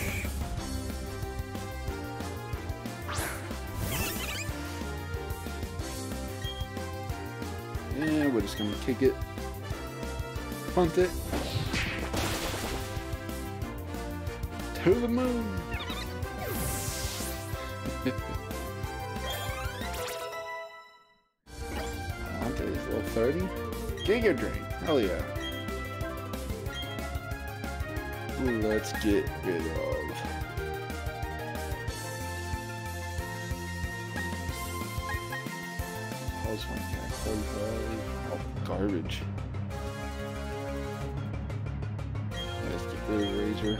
Yeah, we're just gonna kick it. Punt it. To the moon. thirty? Giga Drain. Hell yeah. Ooh, let's get rid of. How's my cat? forty-five. Oh, garbage. Let's get rid of Razor.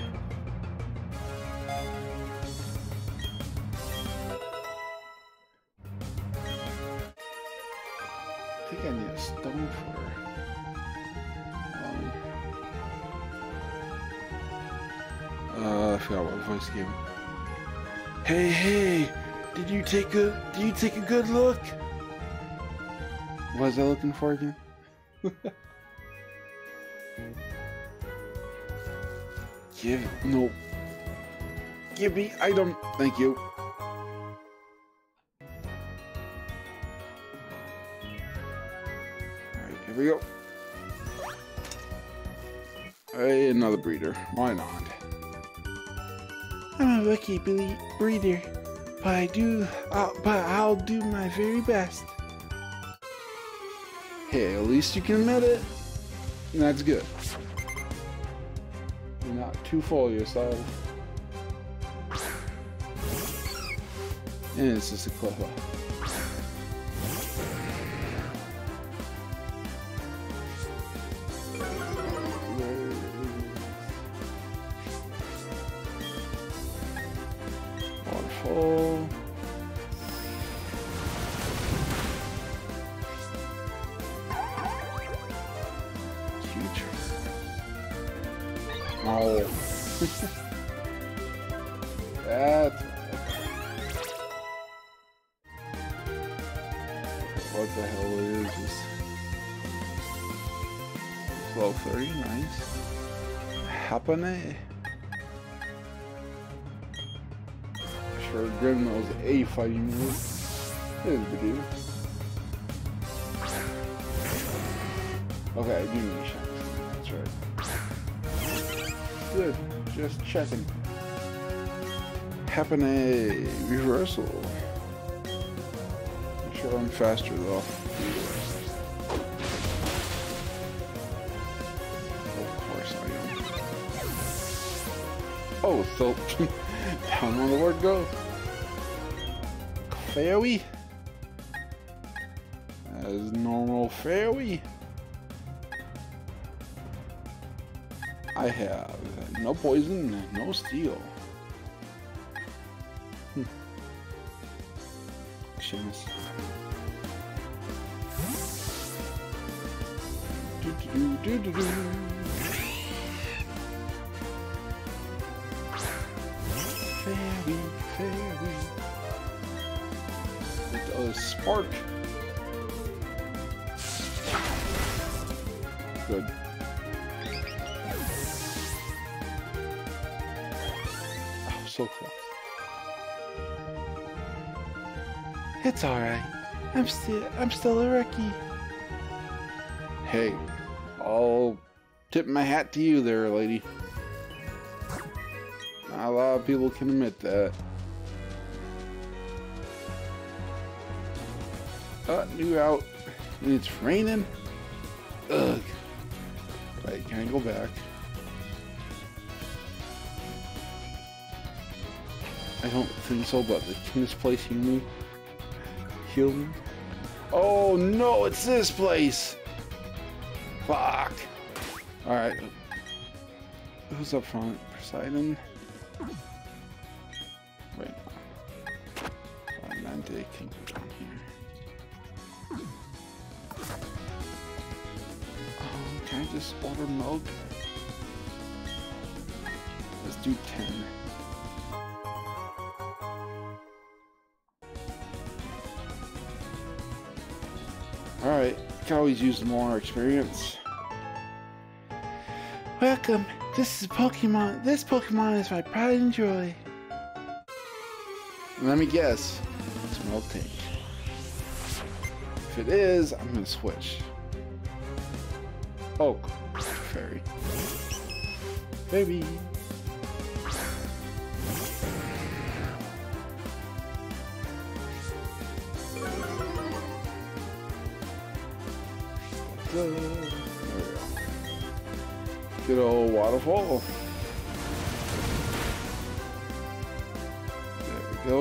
I think I need a stone for her. Um, uh, I forgot what voice gave him. Hey, hey! Did you take a? Did you take a good look? What was I looking for again? Give no. Give me item. Thank you. Here we go. Hey, another breeder. Why not? I'm a lucky breeder, but I do. Uh, but I'll do my very best. Hey, at least you can admit it. And that's good. You're not too full of yourself. And it's just a clever. Oh. That's what the hell is this? twelve thirty, nice. Happening. Sure, Grim knows a fighting move. It is big. Okay, I do need shots. That's right. Good, just checking. Happen a reversal. I'm sure I'm faster though. Of course I am. Oh, so down on the word go. Fairy. As normal fairy. I have no poison, no steel. Hmm. Shamus. Do do do do do. Fairy, fairy. It does spark. Good. So close. It's alright. I'm still I'm still a rookie. Hey, I'll tip my hat to you there, lady. Not a lot of people can admit that. Uh, new out. And it's raining. Ugh. Wait, can I go back? I don't think so, but can this place heal me? Heal me? Oh no, it's this place! Fuck! Alright. Who's up front? Poseidon? Wait. I meant it can go down here. Oh, can I just order milk? Let's do ten. Alright, can always use more experience. Welcome. This is Pokemon. This Pokemon is my pride and joy. Let me guess. It's Melting. If it is, I'm gonna switch. Oh, fairy. Baby. Good old waterfall. There we go.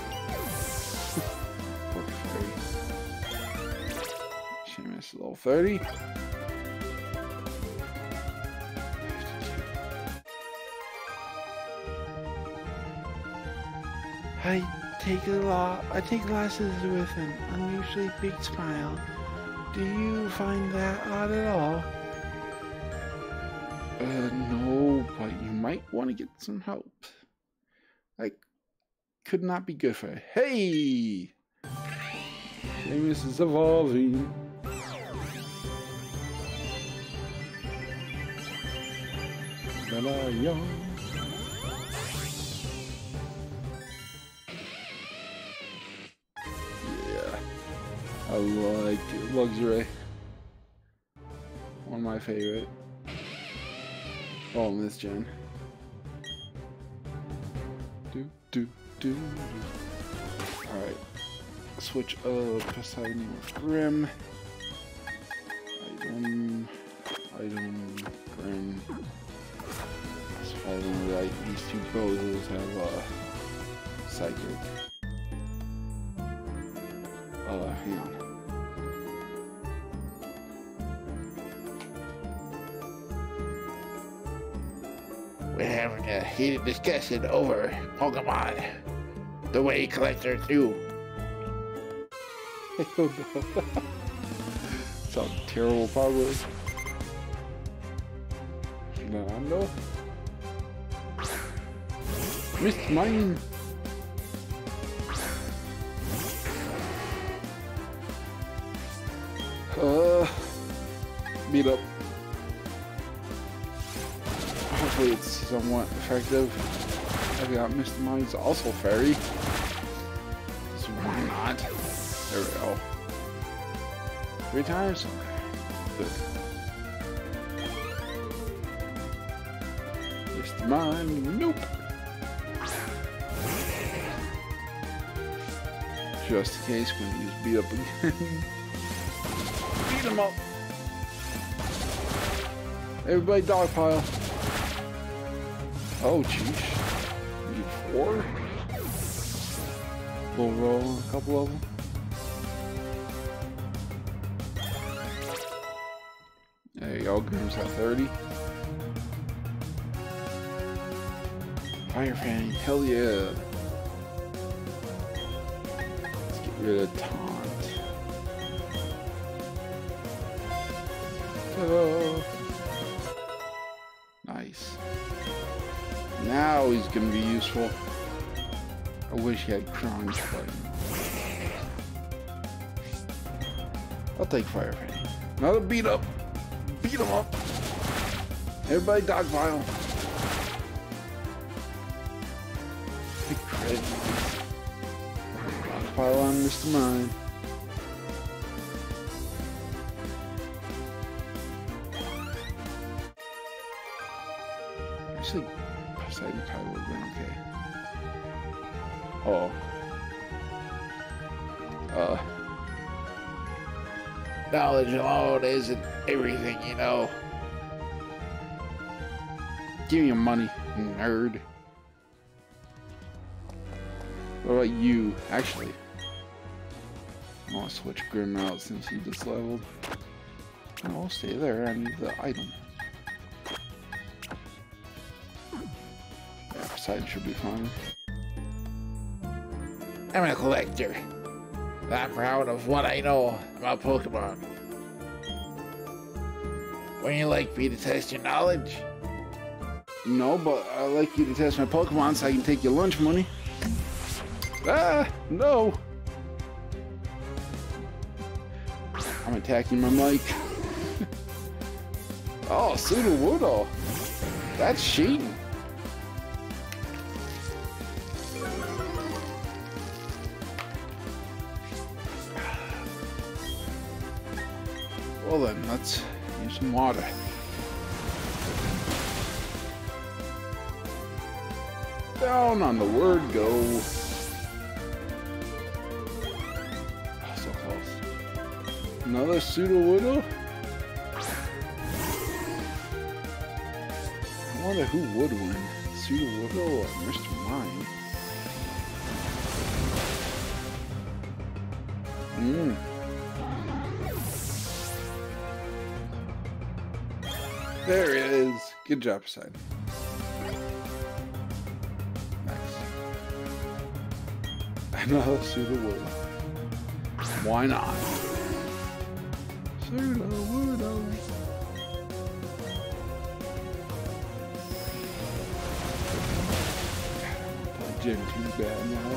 Shamus level thirty. I take a lot. I take glasses with an unusually big smile. Do you find that odd at all? Uh, no, but you might want to get some help. I could not be good for it. Hey! Shamus is evolving. Young. Yeah, I like Luxray. One of my favorite. Oh, Miss Jen. Do do do. All right, switch up Poseidon with Grim. Item, item, Grim. I don't like these two bozos have a uh, psychic. Uh, hang on. We're having a heated discussion over Pokemon. The way collectors do. I don't know. Sounds terrible, probably. No, no. Missed mine. Uh, beat up. Hopefully it's somewhat effective. I got Mister Mine's also fairy. So why not? There we go. Three times? Good. Mister Mine, nope. Just in case, we're gonna use beat up again. Beat him up. Everybody dogpile. Oh, jeez. Need four? We'll roll a couple of them. There you go, Grimm's at thirty. Fire Fang, hell yeah. Let's get rid of Taunt. Ta-da. Nice. Now he's gonna be useful. I wish he had crunch, but I'll take Fire Fang. Another beat up. Beat him up. Everybody dogpile. Big credit. Dogpile on Mister Mine. Actually, Poseidon probably would have been okay. Oh. Uh. Knowledge alone isn't everything, you know. Give me your money, nerd. What about you? Actually, I want to switch Grim out since he just leveled. No, I'll stay there. I need the item. Yeah, Poseidon should be fine. I'm a collector. I'm proud of what I know about Pokemon. Wouldn't you like me to test your knowledge? No, but I'd like you to test my Pokemon so I can take your lunch money. Ah, no. I'm attacking my mic. Oh, Sudowoodo. That's cheating. Well then, let's use some water. Down on the word go. Oh, so close. Another Sudowoodo? I wonder who would win, Sudowoodo or Mister Mine. Mmm. There it is. Good job, Poseidon. Nice. Another Sudowoodo. Why not? Sudowoodo. Gym too bad now.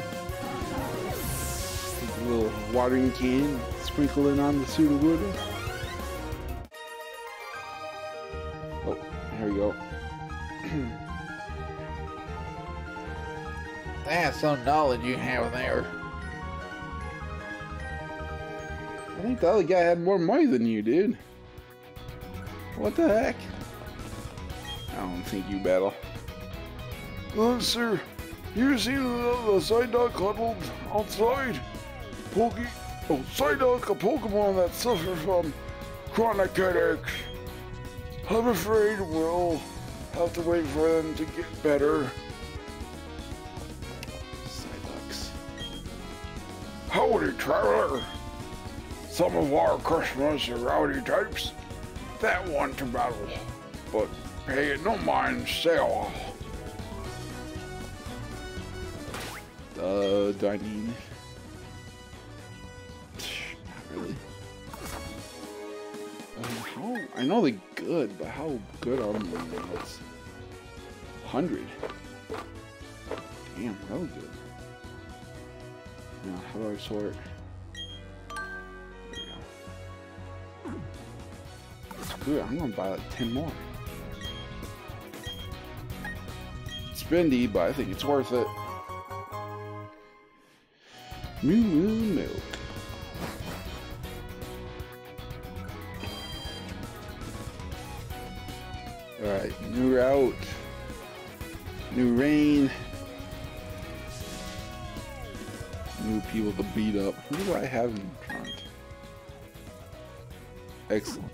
A little watering can sprinkling on the Sudowoodo. Oh, here we go. That's some knowledge you have there. I think the other guy had more money than you did. What the heck? I don't think you battle. Oh, sir. You see the, the Psyduck huddled outside? Poke oh, Psyduck, a Pokemon that suffers from chronic headaches. I'm afraid we'll have to wait for them to get better. Psyducks. Howdy, traveler. Some of our customers are rowdy types that want to battle, but pay it no mind sale. Uh, do I need? Not really. Uh, how? I know they're good, but how good are they? It's one hundred. Damn, that was good. Now, how do I sort? There we go. Screw it, I'm gonna buy like ten more. It's spendy, but I think it's worth it. Moo Moo Milk. Alright, new route. New rain. New people to beat up. Who do I have in front? Excellent.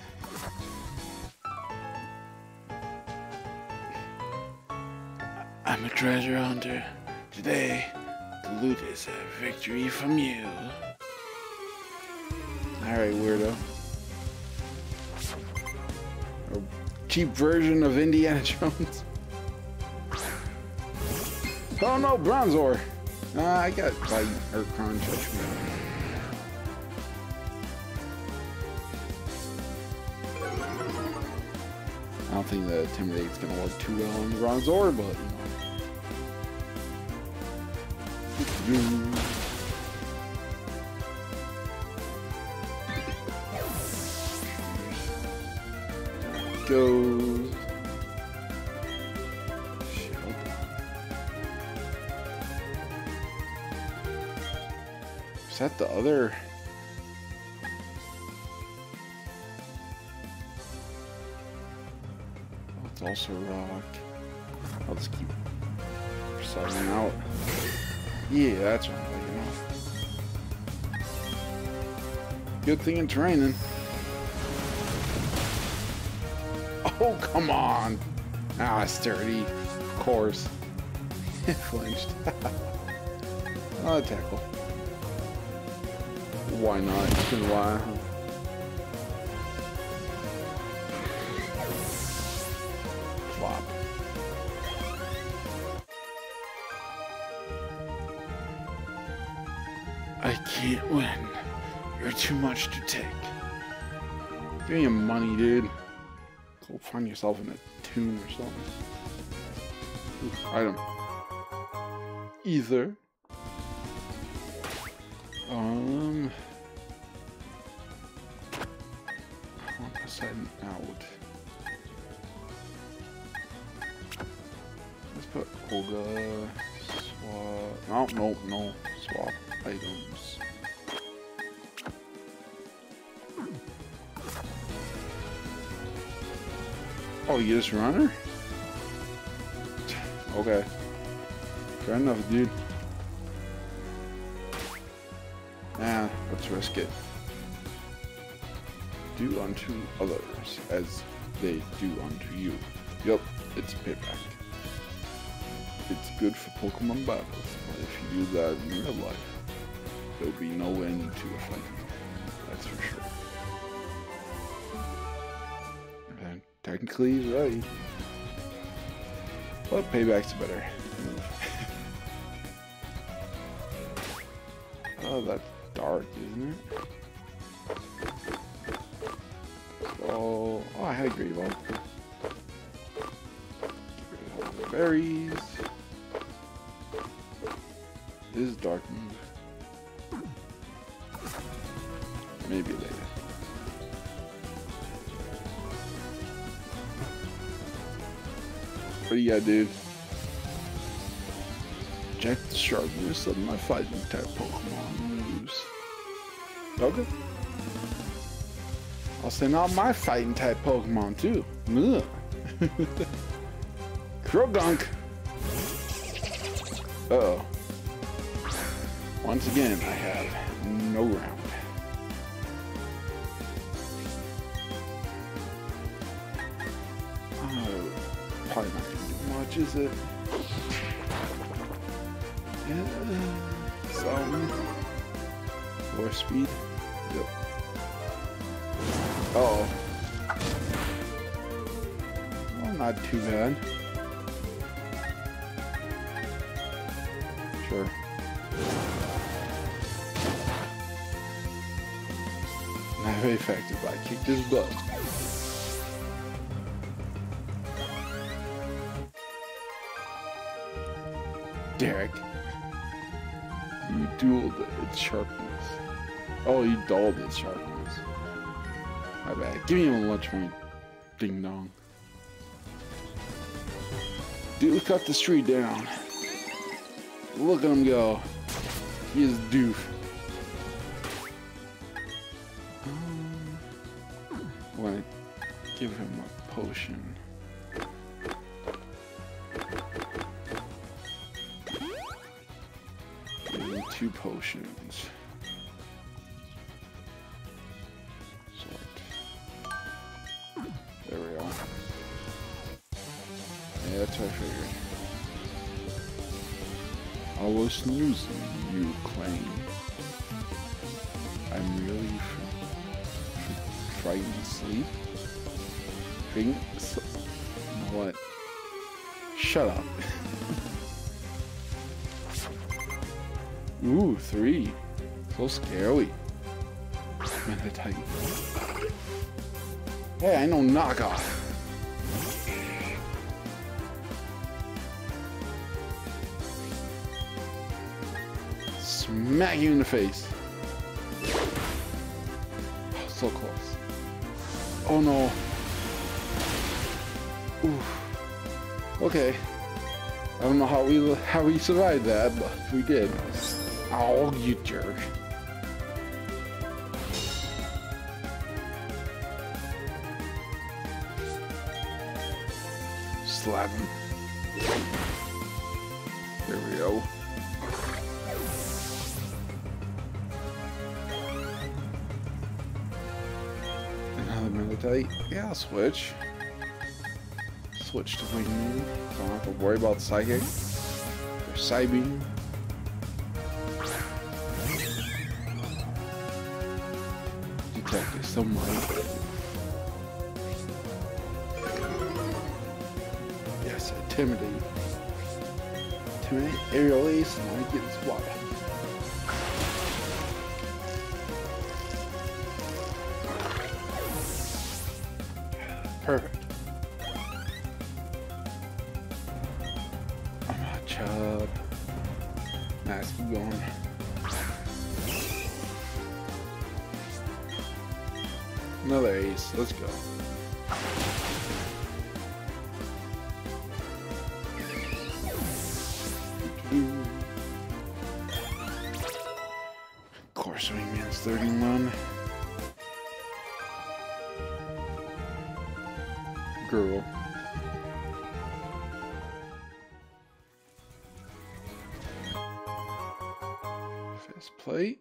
I'm a treasure hunter. Today, the loot is a victory from you. Alright, weirdo. A cheap version of Indiana Jones. Oh no, Bronzor! Uh, I got like Urkron touch me. I don't think the Intimidate's gonna work too well on Bronzor, but you know. Goes. Is that the other? Oh, it's also rock. I'll just keep subbing out. Yeah, that's what I'm thinking of. Good thing it's raining. Oh, come on. Ah, sturdy. Of course. It flinched. Oh, tackle. Why not? It's been a while. Flop. I can't win. You're too much to take. Give me your money, dude. Go find yourself in a tomb or something. Ooh, item. Either. Um. I want to send out. Let's put Olga. Swap. No, no, no. Swap items. Oh, you just run her? Okay. Fair enough, dude. Nah, let's risk it. Do unto others as they do unto you. Yup, it's payback. It's good for Pokemon battles, but if you do that in real life, there'll be no end to a fight. That's for sure. And technically, he's right. But payback's a better move. Oh, that's dark, isn't it? Oh, oh, I had a great ball. Get rid of all the berries. This is dark move. Maybe later. What do you got, dude? Check the sharpness of my fighting type Pokemon moves. Okay. I'll send out my fighting type Pokemon too. Ugh. Krogunk. Uh oh. Once again, I have no round. Oh, probably not gonna do much, is it? Yeah, some more speed. Yep. Uh oh. Well, not too bad. Sure. Not very effective, but I kicked his butt. Derek. You dueled its sharpness. Oh, you dulled its sharpness. My bad. Give me a lunch point. Ding dong. Dude cut the street down. Look at him go. He is doof. Um, I want to give him a potion. Give him two potions. Sort. There we go. Yeah, that's what I figured. I was snoozing, you claim. I'm really frightened to sleep. Think so. You know what? Shut up. Ooh, three. So scary. Man, the tight. Hey, I know knockoff. Smack you in the face. Oh, so close. Oh no. Oof. Okay. I don't know how we how we survived that, but we did. Oh, you jerk. Slap him. There we go. Meditate. Yeah, I'll switch. Switch to wingman. So I don't have to worry about psychic or psybeam. Detect is so much. Yes, intimidate. Intimidate, aerial ace, and I get this water. Perfect. I'm a chub. Nice, keep going. Another ace. Let's go. Of course, wingman's thirty-one. Girl. Fist plate.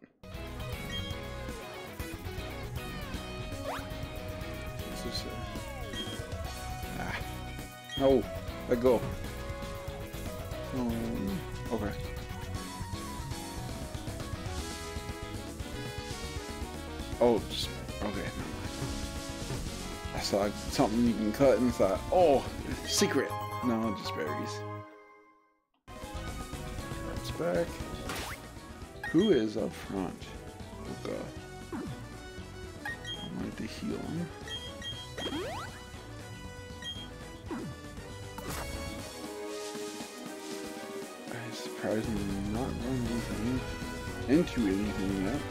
What's this say? Ah. No. Let go. Um, okay. Oh, just okay. I saw something you can cut and thought, oh, secret. No, just berries. Cards back. Who is up front? Oh god. I like to heal him. I'm surprised I'm not running anything into anything yet.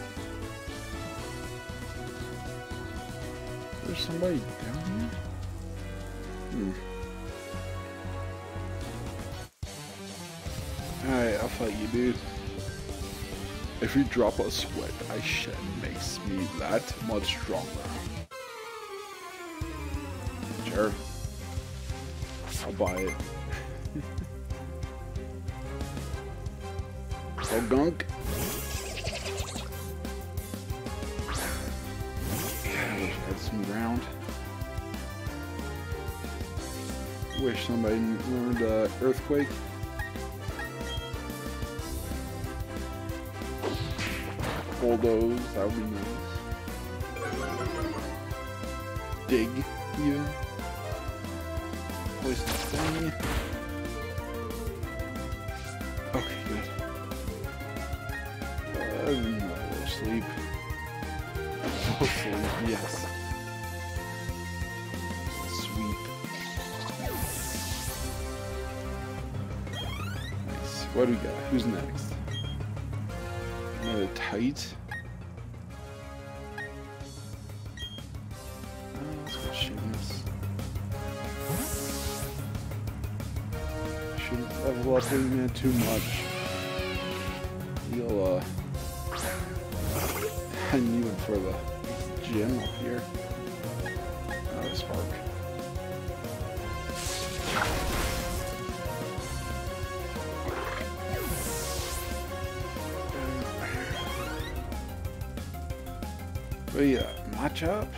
There's somebody down here? Hmm. Alright, I'll fight you, dude. If you drop a sweat, I shed makes me that much stronger. Sure. I'll buy it. Oh, gunk. Add some ground. Wish somebody learned uh, earthquake. Bulldoze, that would be nice. Dig, even. Poison thing. Okay, good. Uh, no, sleep. No sleep, yes. Sweep. Nice. What do we got? Who's next? Another tight. Uh, let's go Seamus. Shouldn't level up Wingman too much. He'll, uh... I need him for the gym up here. Oh, Spark. But yeah, match up.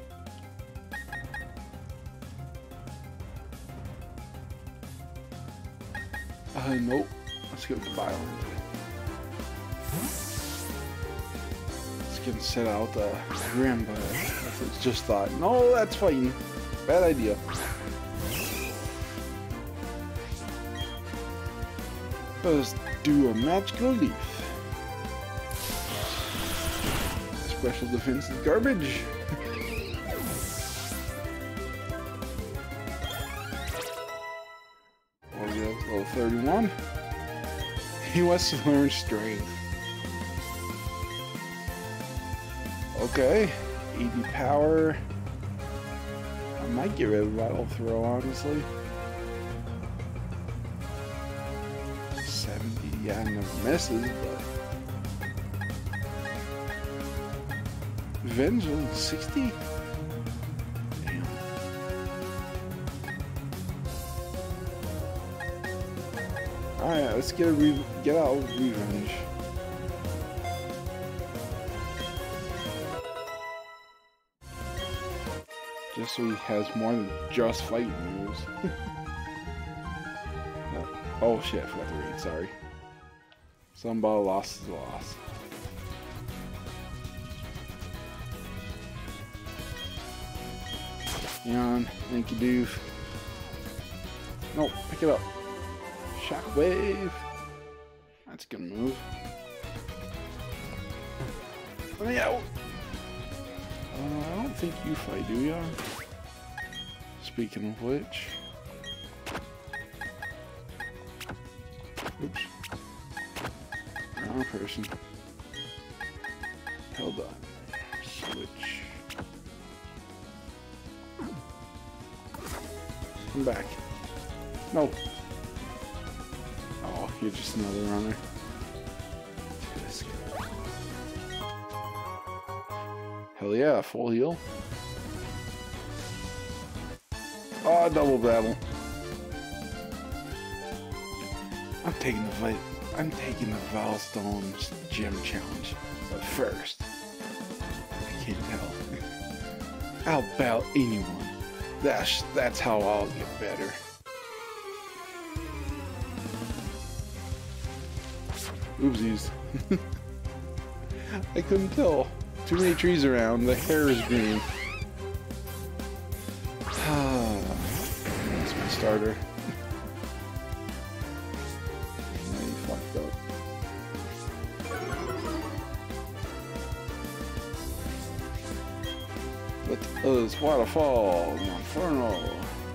Uh, nope. Let's go to Bylund. Let's get him set out the rim, but I just thought, no, that's fine. Bad idea. Let's do a magical leaf. Special defense is garbage. Level thirty-one. He wants to learn strength. Okay. eighty power. I might get rid of Vital Throw, honestly. seventy, yeah, never misses, but Vengeance, sixty? Damn. Alright, let's get a re get out of revenge. Just so he has more than just fighting moves. Oh shit, I forgot to read, sorry. Somebody lost is a loss. Yawn, thank you, doof. No, pick it up. Shockwave. That's a good move. Let me out. Uh, I don't think you fight, do ya? Speaking of which. Oops. Wrong person. Hold on. Switch. Come back. No. Oh, you're just another runner. Hell yeah, full heal. Oh, double battle. I'm taking the fight. I'm taking the Valstone's gym challenge. But first, I can't tell. I'll battle anyone. That's, that's how I'll get better. Oopsies. I couldn't tell. Too many trees around. The hair is green. That's my starter. Now you fucked up. Let us waterfall, Inferno.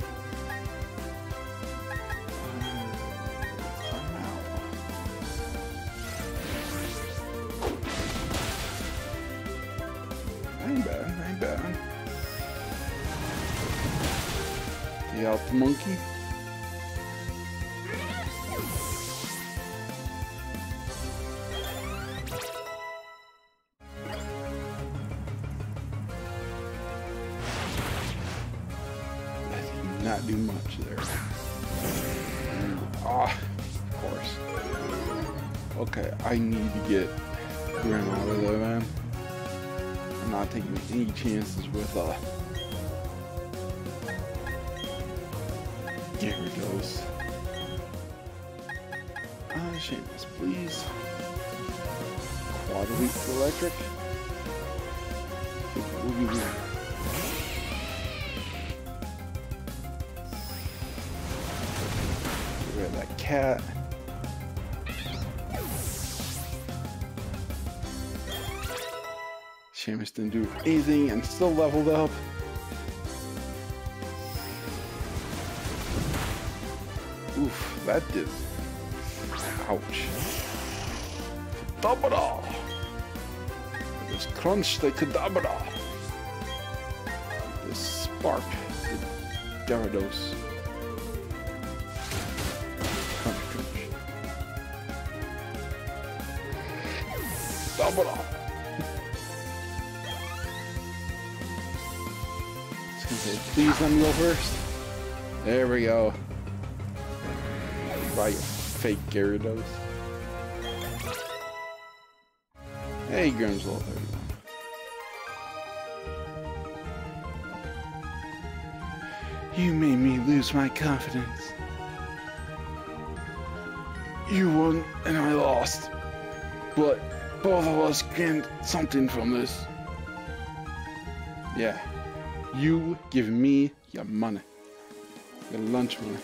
Ain't bad, ain't bad. You out the monkey? Not do much there. Ah, of course. Okay, I need to get Grim out of there, man. I'm not taking any chances with uh Gyarados. Ah, Seamus, please. Quad weak for electric. Boogie boogie. That cat. Seamus didn't do anything and still leveled up. Oof, that did. Ouch. Kadabra! Just crunch the Kadabra! This spark. The Gyarados. Crunch, crunch. Kadabra! Please let me go first. There we go. By your fake Gyarados. Hey, Grim's level thirty-one. You made me lose my confidence. You won and I lost. But both of us gained something from this. Yeah. You give me your money. Your lunch money.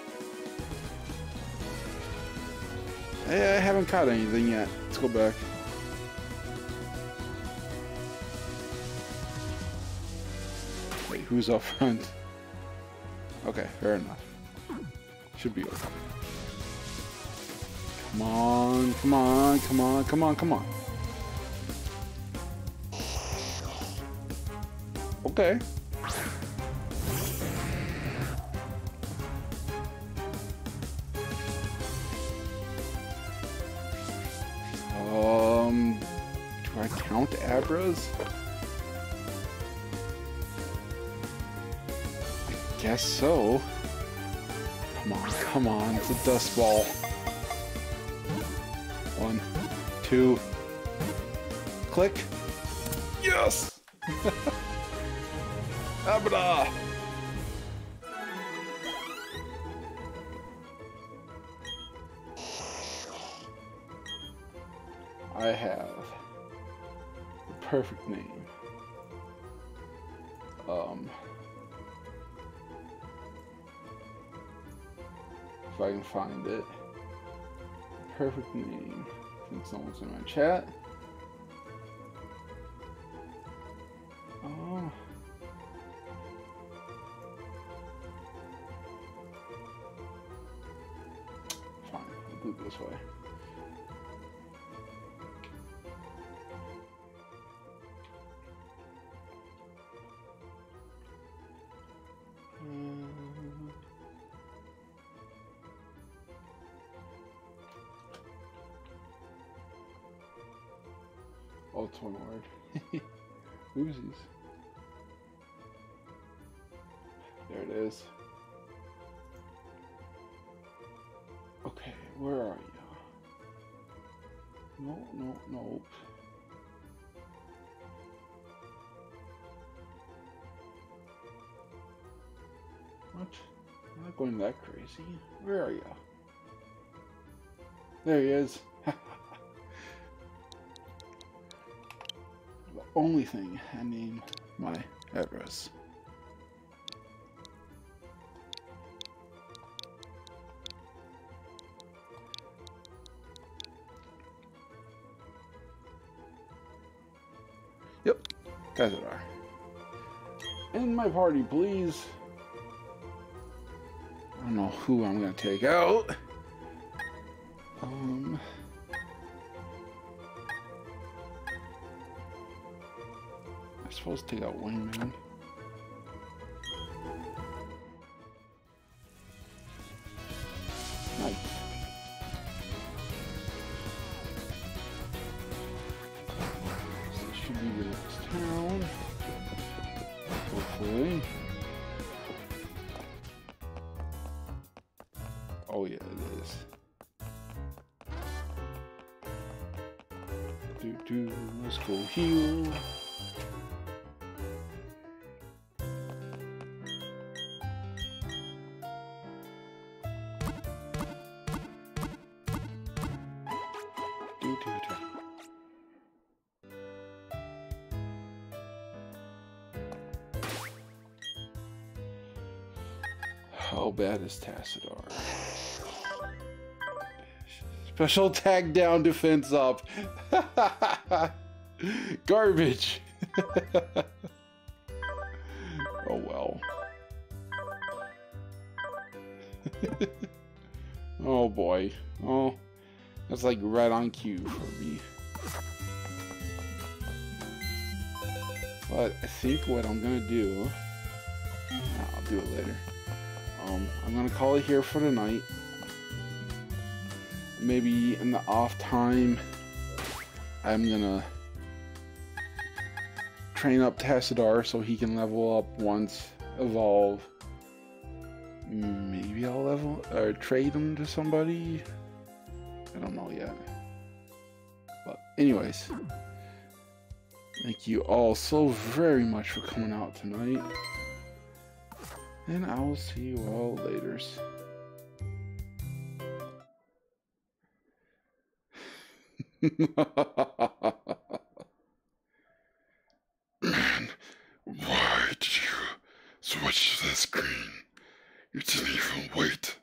Hey, I haven't caught anything yet. Let's go back. Wait, who's up front? Okay, fair enough. Should be okay. Come on, come on, come on, come on, come on. Okay. Um, do I count Abras? I guess so. Come on, come on, it's a dust ball. One, two, click. Yes! Abra! I have the perfect name. Um, if I can find it. Perfect name. Since no one's in my chat. Oh. Fine, I'll do it this way. Oh, it's one word. Oopsies. There it is. Okay, where are you? No, no, no. What? I'm not going that crazy. Where are you? There he is. The only thing I name my Everest. Yep, guys that are. In my party, please. I don't know who I'm gonna take out. Um, I'm supposed to take out Wingman. Nice. This should be the next town. Hopefully. Oh yeah, it is. Do do, let's go heal. Do do do. How bad is Tassadar? Special attack down, defense up. Garbage. Oh well. Oh boy. Oh, That's like right on cue for me. But I think what I'm gonna do, I'll do it later. Um, I'm gonna call it here for the night. Maybe in the off time, I'm gonna train up Tassadar so he can level up once, evolve. Maybe I'll level or trade him to somebody. I don't know yet. But anyways, thank you all so very much for coming out tonight. And I will see you all later. Man, why did you switch to that screen? You didn't even wait